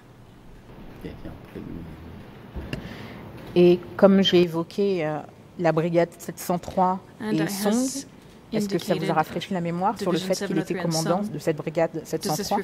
Et comme j'ai évoqué la brigade 703 et Song, est-ce que ça vous a rafraîchi la mémoire sur le fait qu'il était commandant de cette brigade 703?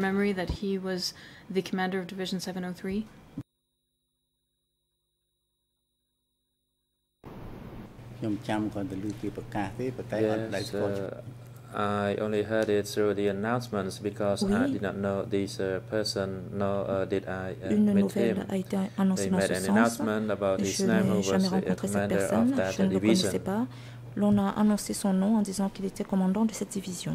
I only heard it through the announcements because I did not know this person, nor did I meet him. They made an announcement about his name, who was the commander of that division. L'on a annoncé son nom en disant qu'il était commandant de cette division.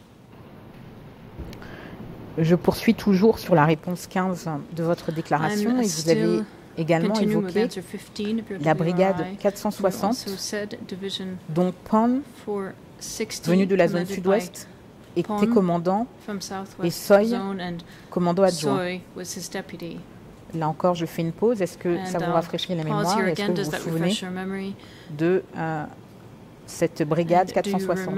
Je poursuis toujours sur la réponse 15 de votre déclaration et vous avez également évoqué la brigade 460, dont Pan, venu de la zone sud-ouest, était commandant et Soy, commandant adjoint. Là encore, je fais une pause. Est-ce que ça vous rafraîchit la mémoire? Est-ce que vous vous souvenez de cette brigade 460?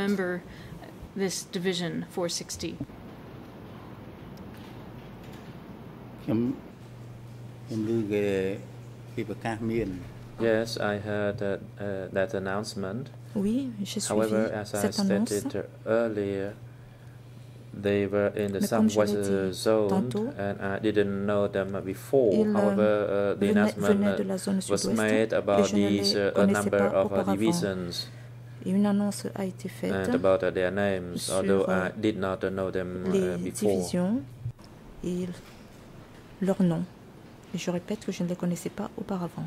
Yes, I heard that announcement. Oui, j'ai suivi However, as I stated earlier, they were in the southwest zone, and I didn't know them before. However, the announcement was made about these number of divisions. Et une annonce a été faite and about their names, although I did not know them les before. Divisions et leurs noms. Et je répète que je ne les connaissais pas auparavant.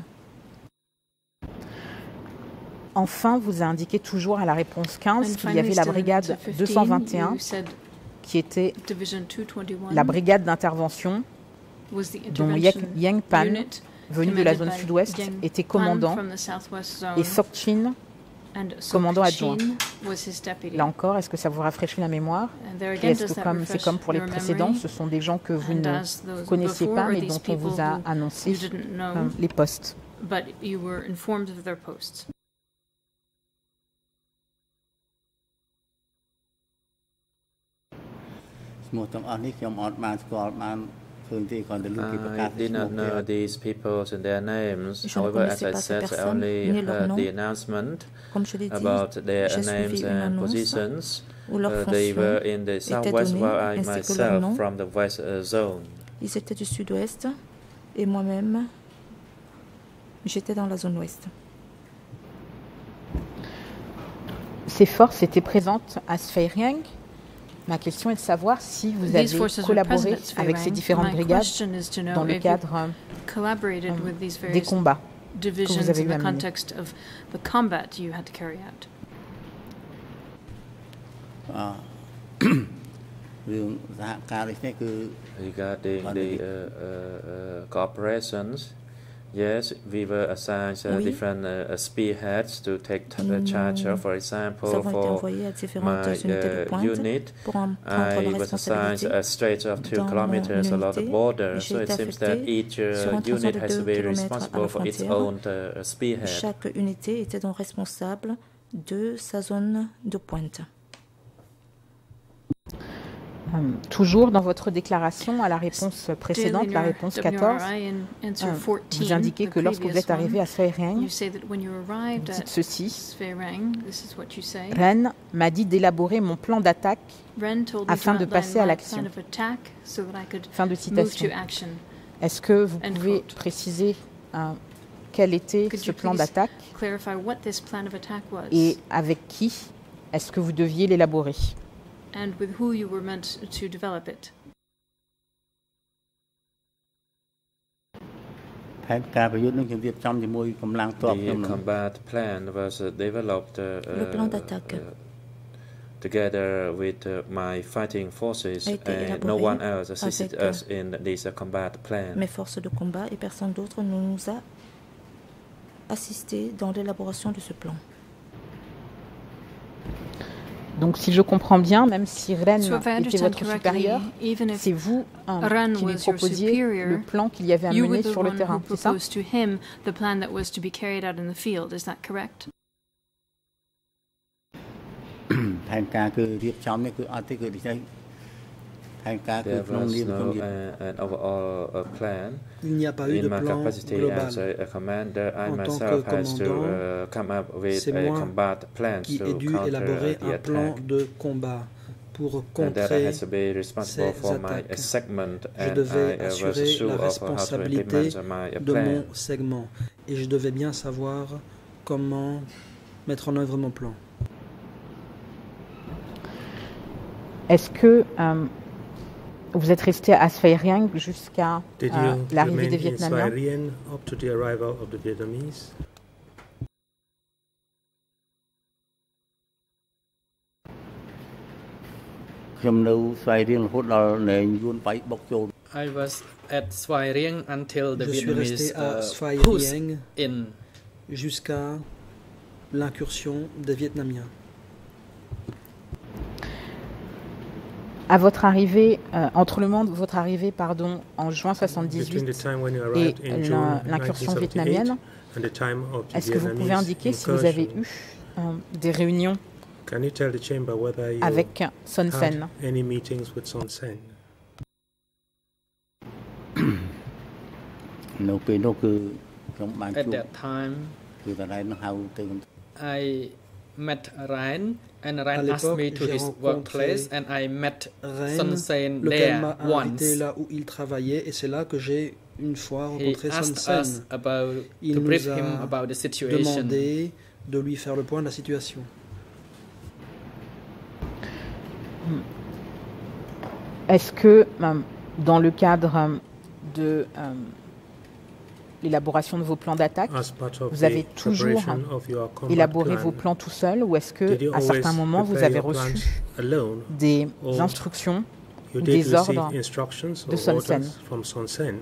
Enfin, vous a indiqué toujours à la réponse 15 qu'il y avait la brigade 221, qui était la brigade d'intervention dont Yang Pan, venu de la zone sud-ouest, était commandant, et Sok Chin, commandant adjoint. Là encore, est-ce que ça vous rafraîchit la mémoire? Et est-ce que c'est comme pour les précédents, ce sont des gens que vous ne connaissiez pas mais dont on vous a annoncé les postes? I did not know these people and their names. However, as I said, I only heard the announcement about their names and positions. They were in the southwest, while I myself from the west zone. Ils étaient du sud-ouest et moi-même, j'étais dans la zone ouest. ces forces étaient présentes à Svay Rieng. Ma question est de savoir si vous avez collaboré avec ces différentes brigades dans le cadre des combats que vous avez eu à mener. Regarding the cooperations, yes, we were assigned different spearheads to take charge of. For example, for my unit, I was assigned a stretch of 2 kilometers along the border. So it seems that each unit has to be responsible for its own spearhead. Chaque unité était donc responsable de sa zone de pointe. Toujours dans votre déclaration à la réponse précédente, la réponse 14, vous indiquez que lorsque vous êtes arrivé à Svay Rieng, vous dites ceci, Ren m'a dit d'élaborer mon plan d'attaque afin de passer à l'action. Fin de citation. Est-ce que vous pouvez préciser quel était ce plan d'attaque et avec qui est-ce que vous deviez l'élaborer? And with who you were meant to develop it. The combat plan was developed together with my fighting forces, and no one else assisted us in this combat plan. Mes forces de combat et personne d'autre ne nous a assisté dans l'élaboration de ce plan. Donc, si je comprends bien, même si Ren était votre supérieur, c'est vous qui lui proposiez le plan qu'il y avait à mener sur le terrain, c'est ça? There was no an overall plan. Il n'y a pas eu de plan global. As a commander, I myself has to come up with a combat plan qui ai dû élaborer un plan de combat pour contrer ces attaques. Je devais assurer la responsabilité de mon segment et je devais bien savoir comment mettre en œuvre mon plan. Est-ce que vous êtes resté à Svay Rieng jusqu'à l'arrivée des Vietnamiens? I was at Svay Rieng until the Vietnamese pushed in jusqu'à l'incursion des Vietnamiens. À votre arrivée, entre le moment de votre arrivée en juin 78 et l'incursion vietnamienne, est-ce que vous pouvez indiquer si vous avez eu des réunions avec Son Sen? At that time, I met Ryan, and Ryan asked me to his workplace, and I met Son Sen there once. Là où il travaillait, et c'est là que j'ai une fois rencontré Son Sen. Il nous a demandé de lui faire le point de la situation. Est-ce que dans le cadre de l'élaboration de vos plans d'attaque, vous avez toujours élaboré vos plans tout seul, ou est-ce que à certains moments vous avez reçu des instructions ou des ordres de Son Sen?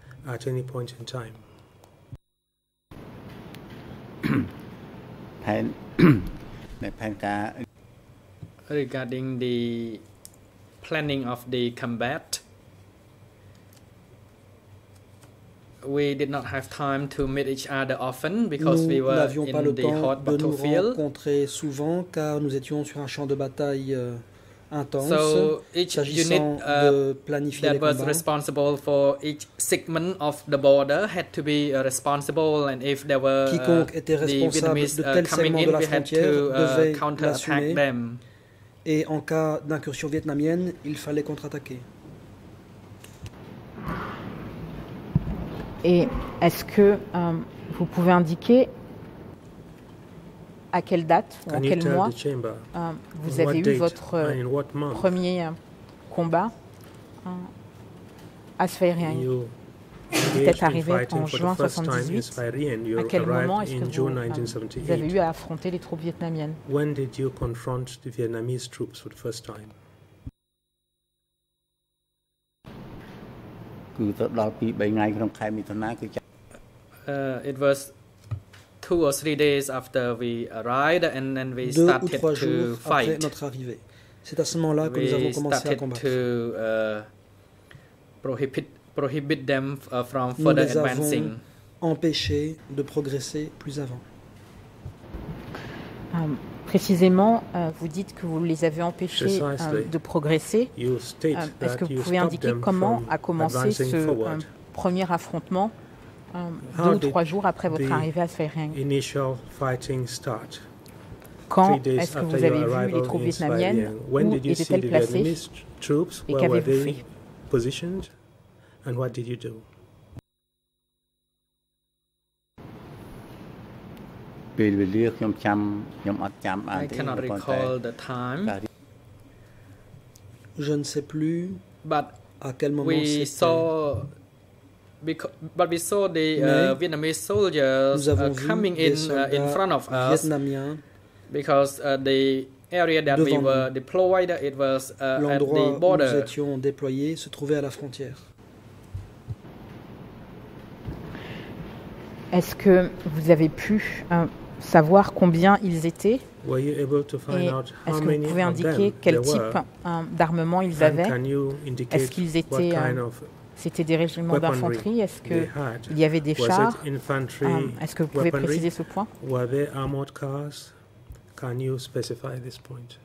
Regarding the planning of the combat, we did not have time to meet each other often because we were in the hot battlefield. Nous n'avions pas le temps de nous rencontrer souvent car nous étions sur un champ de bataille intense. So each unit that was responsible for each segment of the border had to be responsible, and if there were the Vietnamese coming in, we had to counter-attack them. Et en cas d'incursion vietnamienne, il fallait contre-attaquer. Et est-ce que vous pouvez indiquer à quelle date ou en quel mois vous avez eu votre premier combat à Sphériens? Peut-être arrivé en juin 1978. À quel moment est-ce que vous avez eu à affronter les troupes vietnamiennes? When did you confront the Vietnamese troops for the first time? It was 2 or 3 days after we arrived, and then we started to fight. Après notre arrivée. C'est à ce moment-là que nous avons commencé à combattre. Prohibit them from further advancing. Nous les avons empêchés de progresser plus avant. Précisément, vous dites que vous les avez empêchés de progresser. Est-ce que vous pouvez indiquer comment a commencé ce premier affrontement 2 ou 3 jours après votre arrivée à Sphériens? Quand est-ce que vous avez vu les troupes vietnamiennes? Où étaient-elles placées? Et qu'avez-vous fait? And what did you do? I cannot recall the time. Je ne sais plus but à quel moment we saw the Vietnamese soldiers coming in front of us because the area that we were deployed, it was at the border. Où nous étions déployés se trouvait à la frontière. Est-ce que vous avez pu savoir combien ils étaient? Et est-ce que vous pouvez indiquer quel type d'armement ils avaient? Est-ce qu'ils étaient... C'était des régiments d'infanterie? Est-ce qu'il y avait des chars? Est-ce que vous pouvez préciser ce point? Can you specify this point?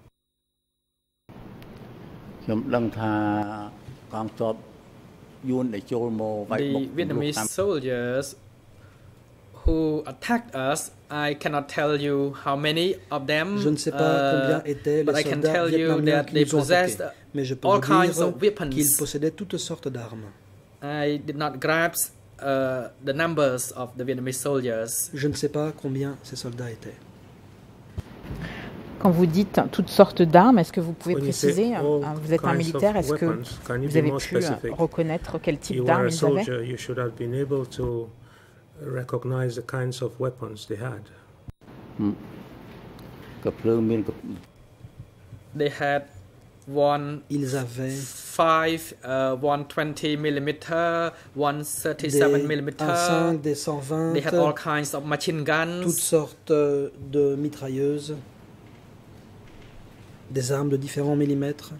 The Vietnamese soldiers who attacked us, I cannot tell you how many of them. Je ne sais pas combien étaient les soldats vietnamiens qui nous ont attaqués, mais je peux vous dire qu'ils possédaient toutes sortes d'armes. I did not grasp the numbers of the Vietnamese soldiers. Je ne sais pas combien ces soldats étaient. Quand vous dites toutes sortes d'armes, est-ce que vous pouvez préciser? Vous êtes un militaire, est-ce que vous avez pu reconnaître quel type d'armes ils avaient? Recognize the kinds of weapons they had. They had Ils avaient 5 120 mm, 137 mm. Des 120. They had all kinds of machine guns. Toutes sortes de mitrailleuses. Des armes de différents millimètres.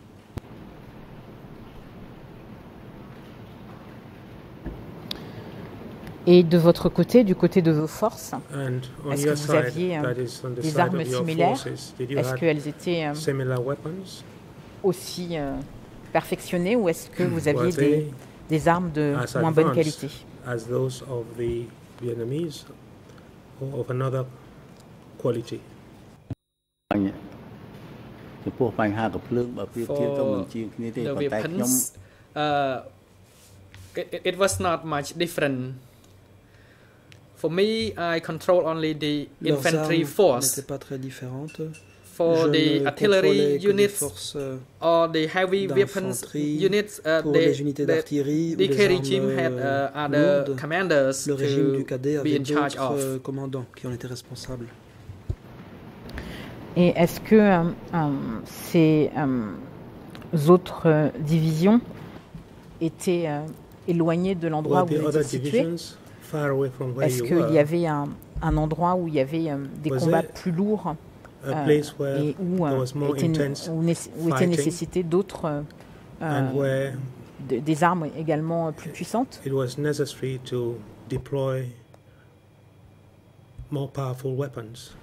Et de votre côté, du côté de vos forces, est-ce que vous aviez des armes similaires? Est-ce qu'elles étaient aussi perfectionnées ou est-ce que vous aviez des armes de moins bonne qualité? As those of the Vietnamese or of another quality. For the weapons, it was not much different. For me, I control only the infantry force. N'étaient pas très différentes. For the artillery units or the heavy weapons units, the DK regime had other commanders le régime du to cadet be avait in charge of. d'autres commandants qui en étaient responsables. Et est-ce que ces autres divisions étaient éloignées de l'endroit où vous étiez situé? Est-ce qu'il y avait un endroit où il y avait des combats plus lourds et où était nécessité d'autres des armes également plus puissantes? It was necessary to deploy more powerful weapons.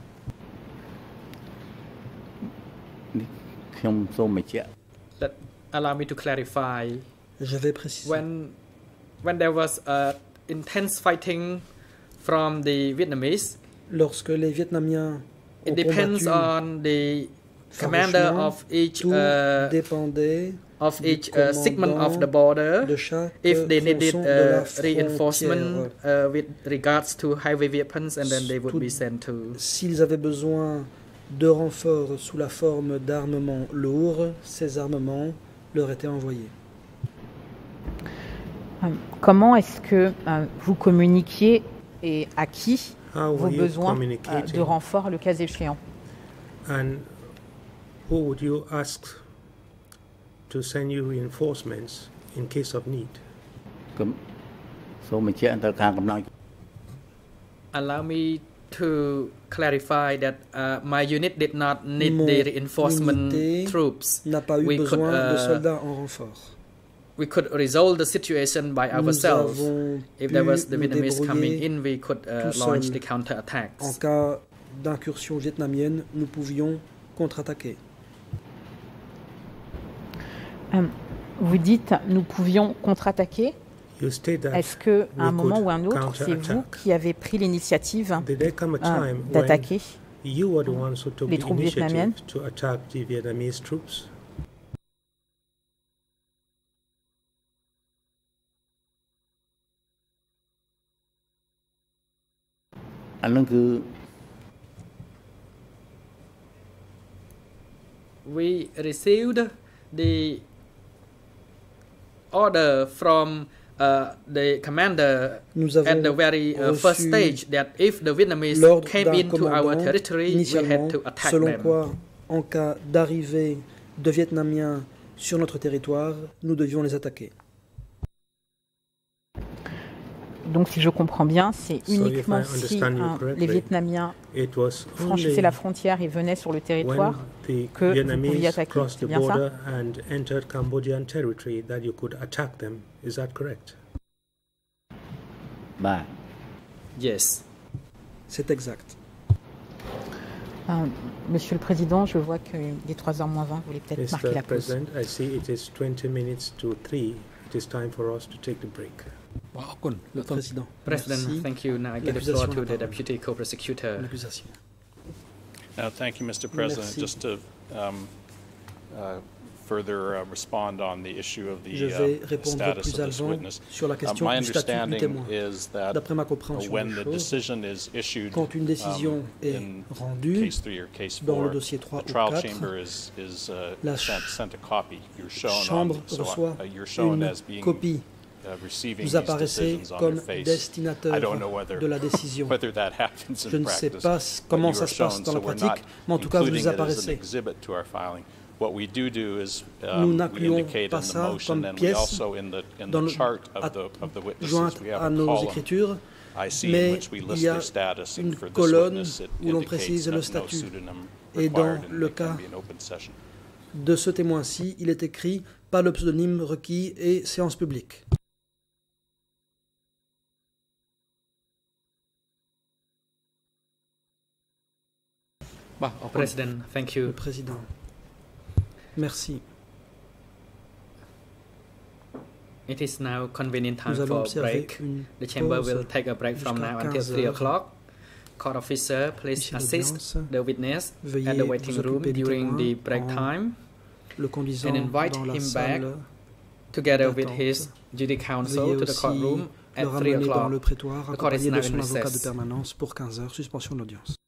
Allow me to clarify. Je vais préciser. When there was intense fighting from the Vietnamese, lorsque les Vietnamiens it depends on the commander of each dépendait of each segment of the border if they needed reinforcement with regards to heavy weapons, and then they would be sent to. S'ils avaient besoin de renforts sous la forme d'armements lourds, ces armements leur étaient envoyés. Comment est-ce que vous communiquiez et à qui vos besoins de renforts le cas échéant? And who would you ask to send you reinforcements in case of need? Allow me to clarify that my unit did not need the reinforcement troops. N'a pas eu besoin de soldats en renfort. We could resolve the situation by ourselves. If there was the Vietnamese coming in, we could launch the counterattacks. En cas d'incursion vietnamienne, nous pouvions contre-attaquer. Vous dites nous pouvions contre-attaquer. Est-ce qu'à un moment ou un autre, c'est vous qui avez pris l'initiative d'attaquer les troupes vietnamiennes? We received the order from the commander at the very first stage that if the Vietnamese came into our territory, we had to attack selon them. Quoi, en cas d'arrivée de Vietnamiens sur notre territoire, nous devions les attaquer. Donc, si je comprends bien, c'est uniquement si les Vietnamiens franchissaient la frontière et venaient sur le territoire que vous pouviez attaquer. C'est bien ça? Yes. C'est exact. Monsieur le Président, je vois qu'il est 3h moins 20. Vous voulez peut-être marquer la pause. I see it is 20 minutes to 3. It is time for us to take the break. Le président. President, thank you. Now I give the floor to the Deputy Co-Prosecutor. Thank you, Mr. President. Merci. Just to further respond on the issue of the status of this witness. Sur la question My du statut du understanding témoin. is that D'après ma compréhension when des the choses, decision is issued quand une décision est in rendue case 3 or case 4, dans le dossier 3 the ou trial 4, chamber is la sent a copy. You're shown chambre reçoit you're shown une as being copie. receiving Vous these apparaissez decisions on comme your face. destinataire I don't know whether de la décision. whether that happens in Je ne sais practice, pas comment but ça you se are passe shown, dans la so we're pratique, not mais en tout cas, vous including nous it as an apparaissez. exhibit to our filing. What we do is Nous we n'incluons indicate pas in the ça motion, comme and we pièce also in dans the le- chart of the witnesses, jointe we have à a nos column écritures, IC in mais which we il list y a their status, and une for this colonne witness it où l'on indicates précise that le no statut. pseudonym Et dans required, and le it can cas be an open session. de ce témoin-ci, il est écrit « Pas le pseudonyme requis et séance publique ». President, thank Le you. président. Merci. It is now convenient time Nous allons for a observer break. une The chamber pause will take a break from jusqu'à now until 15 3 heures. o'clock. Court officer, please Ici assist l'audience. the witness Veuillez at the vous waiting room occuper du during the témoin break en time le conduisant and invite dans la him back salle together with d'attente. his duty counsel Veuillez to the aussi courtroom le at 3 ramener dans o'clock. le prétoire The court is accompagné now de in son avocat de recess. permanence pour 15 heures. Suspension de l'audience.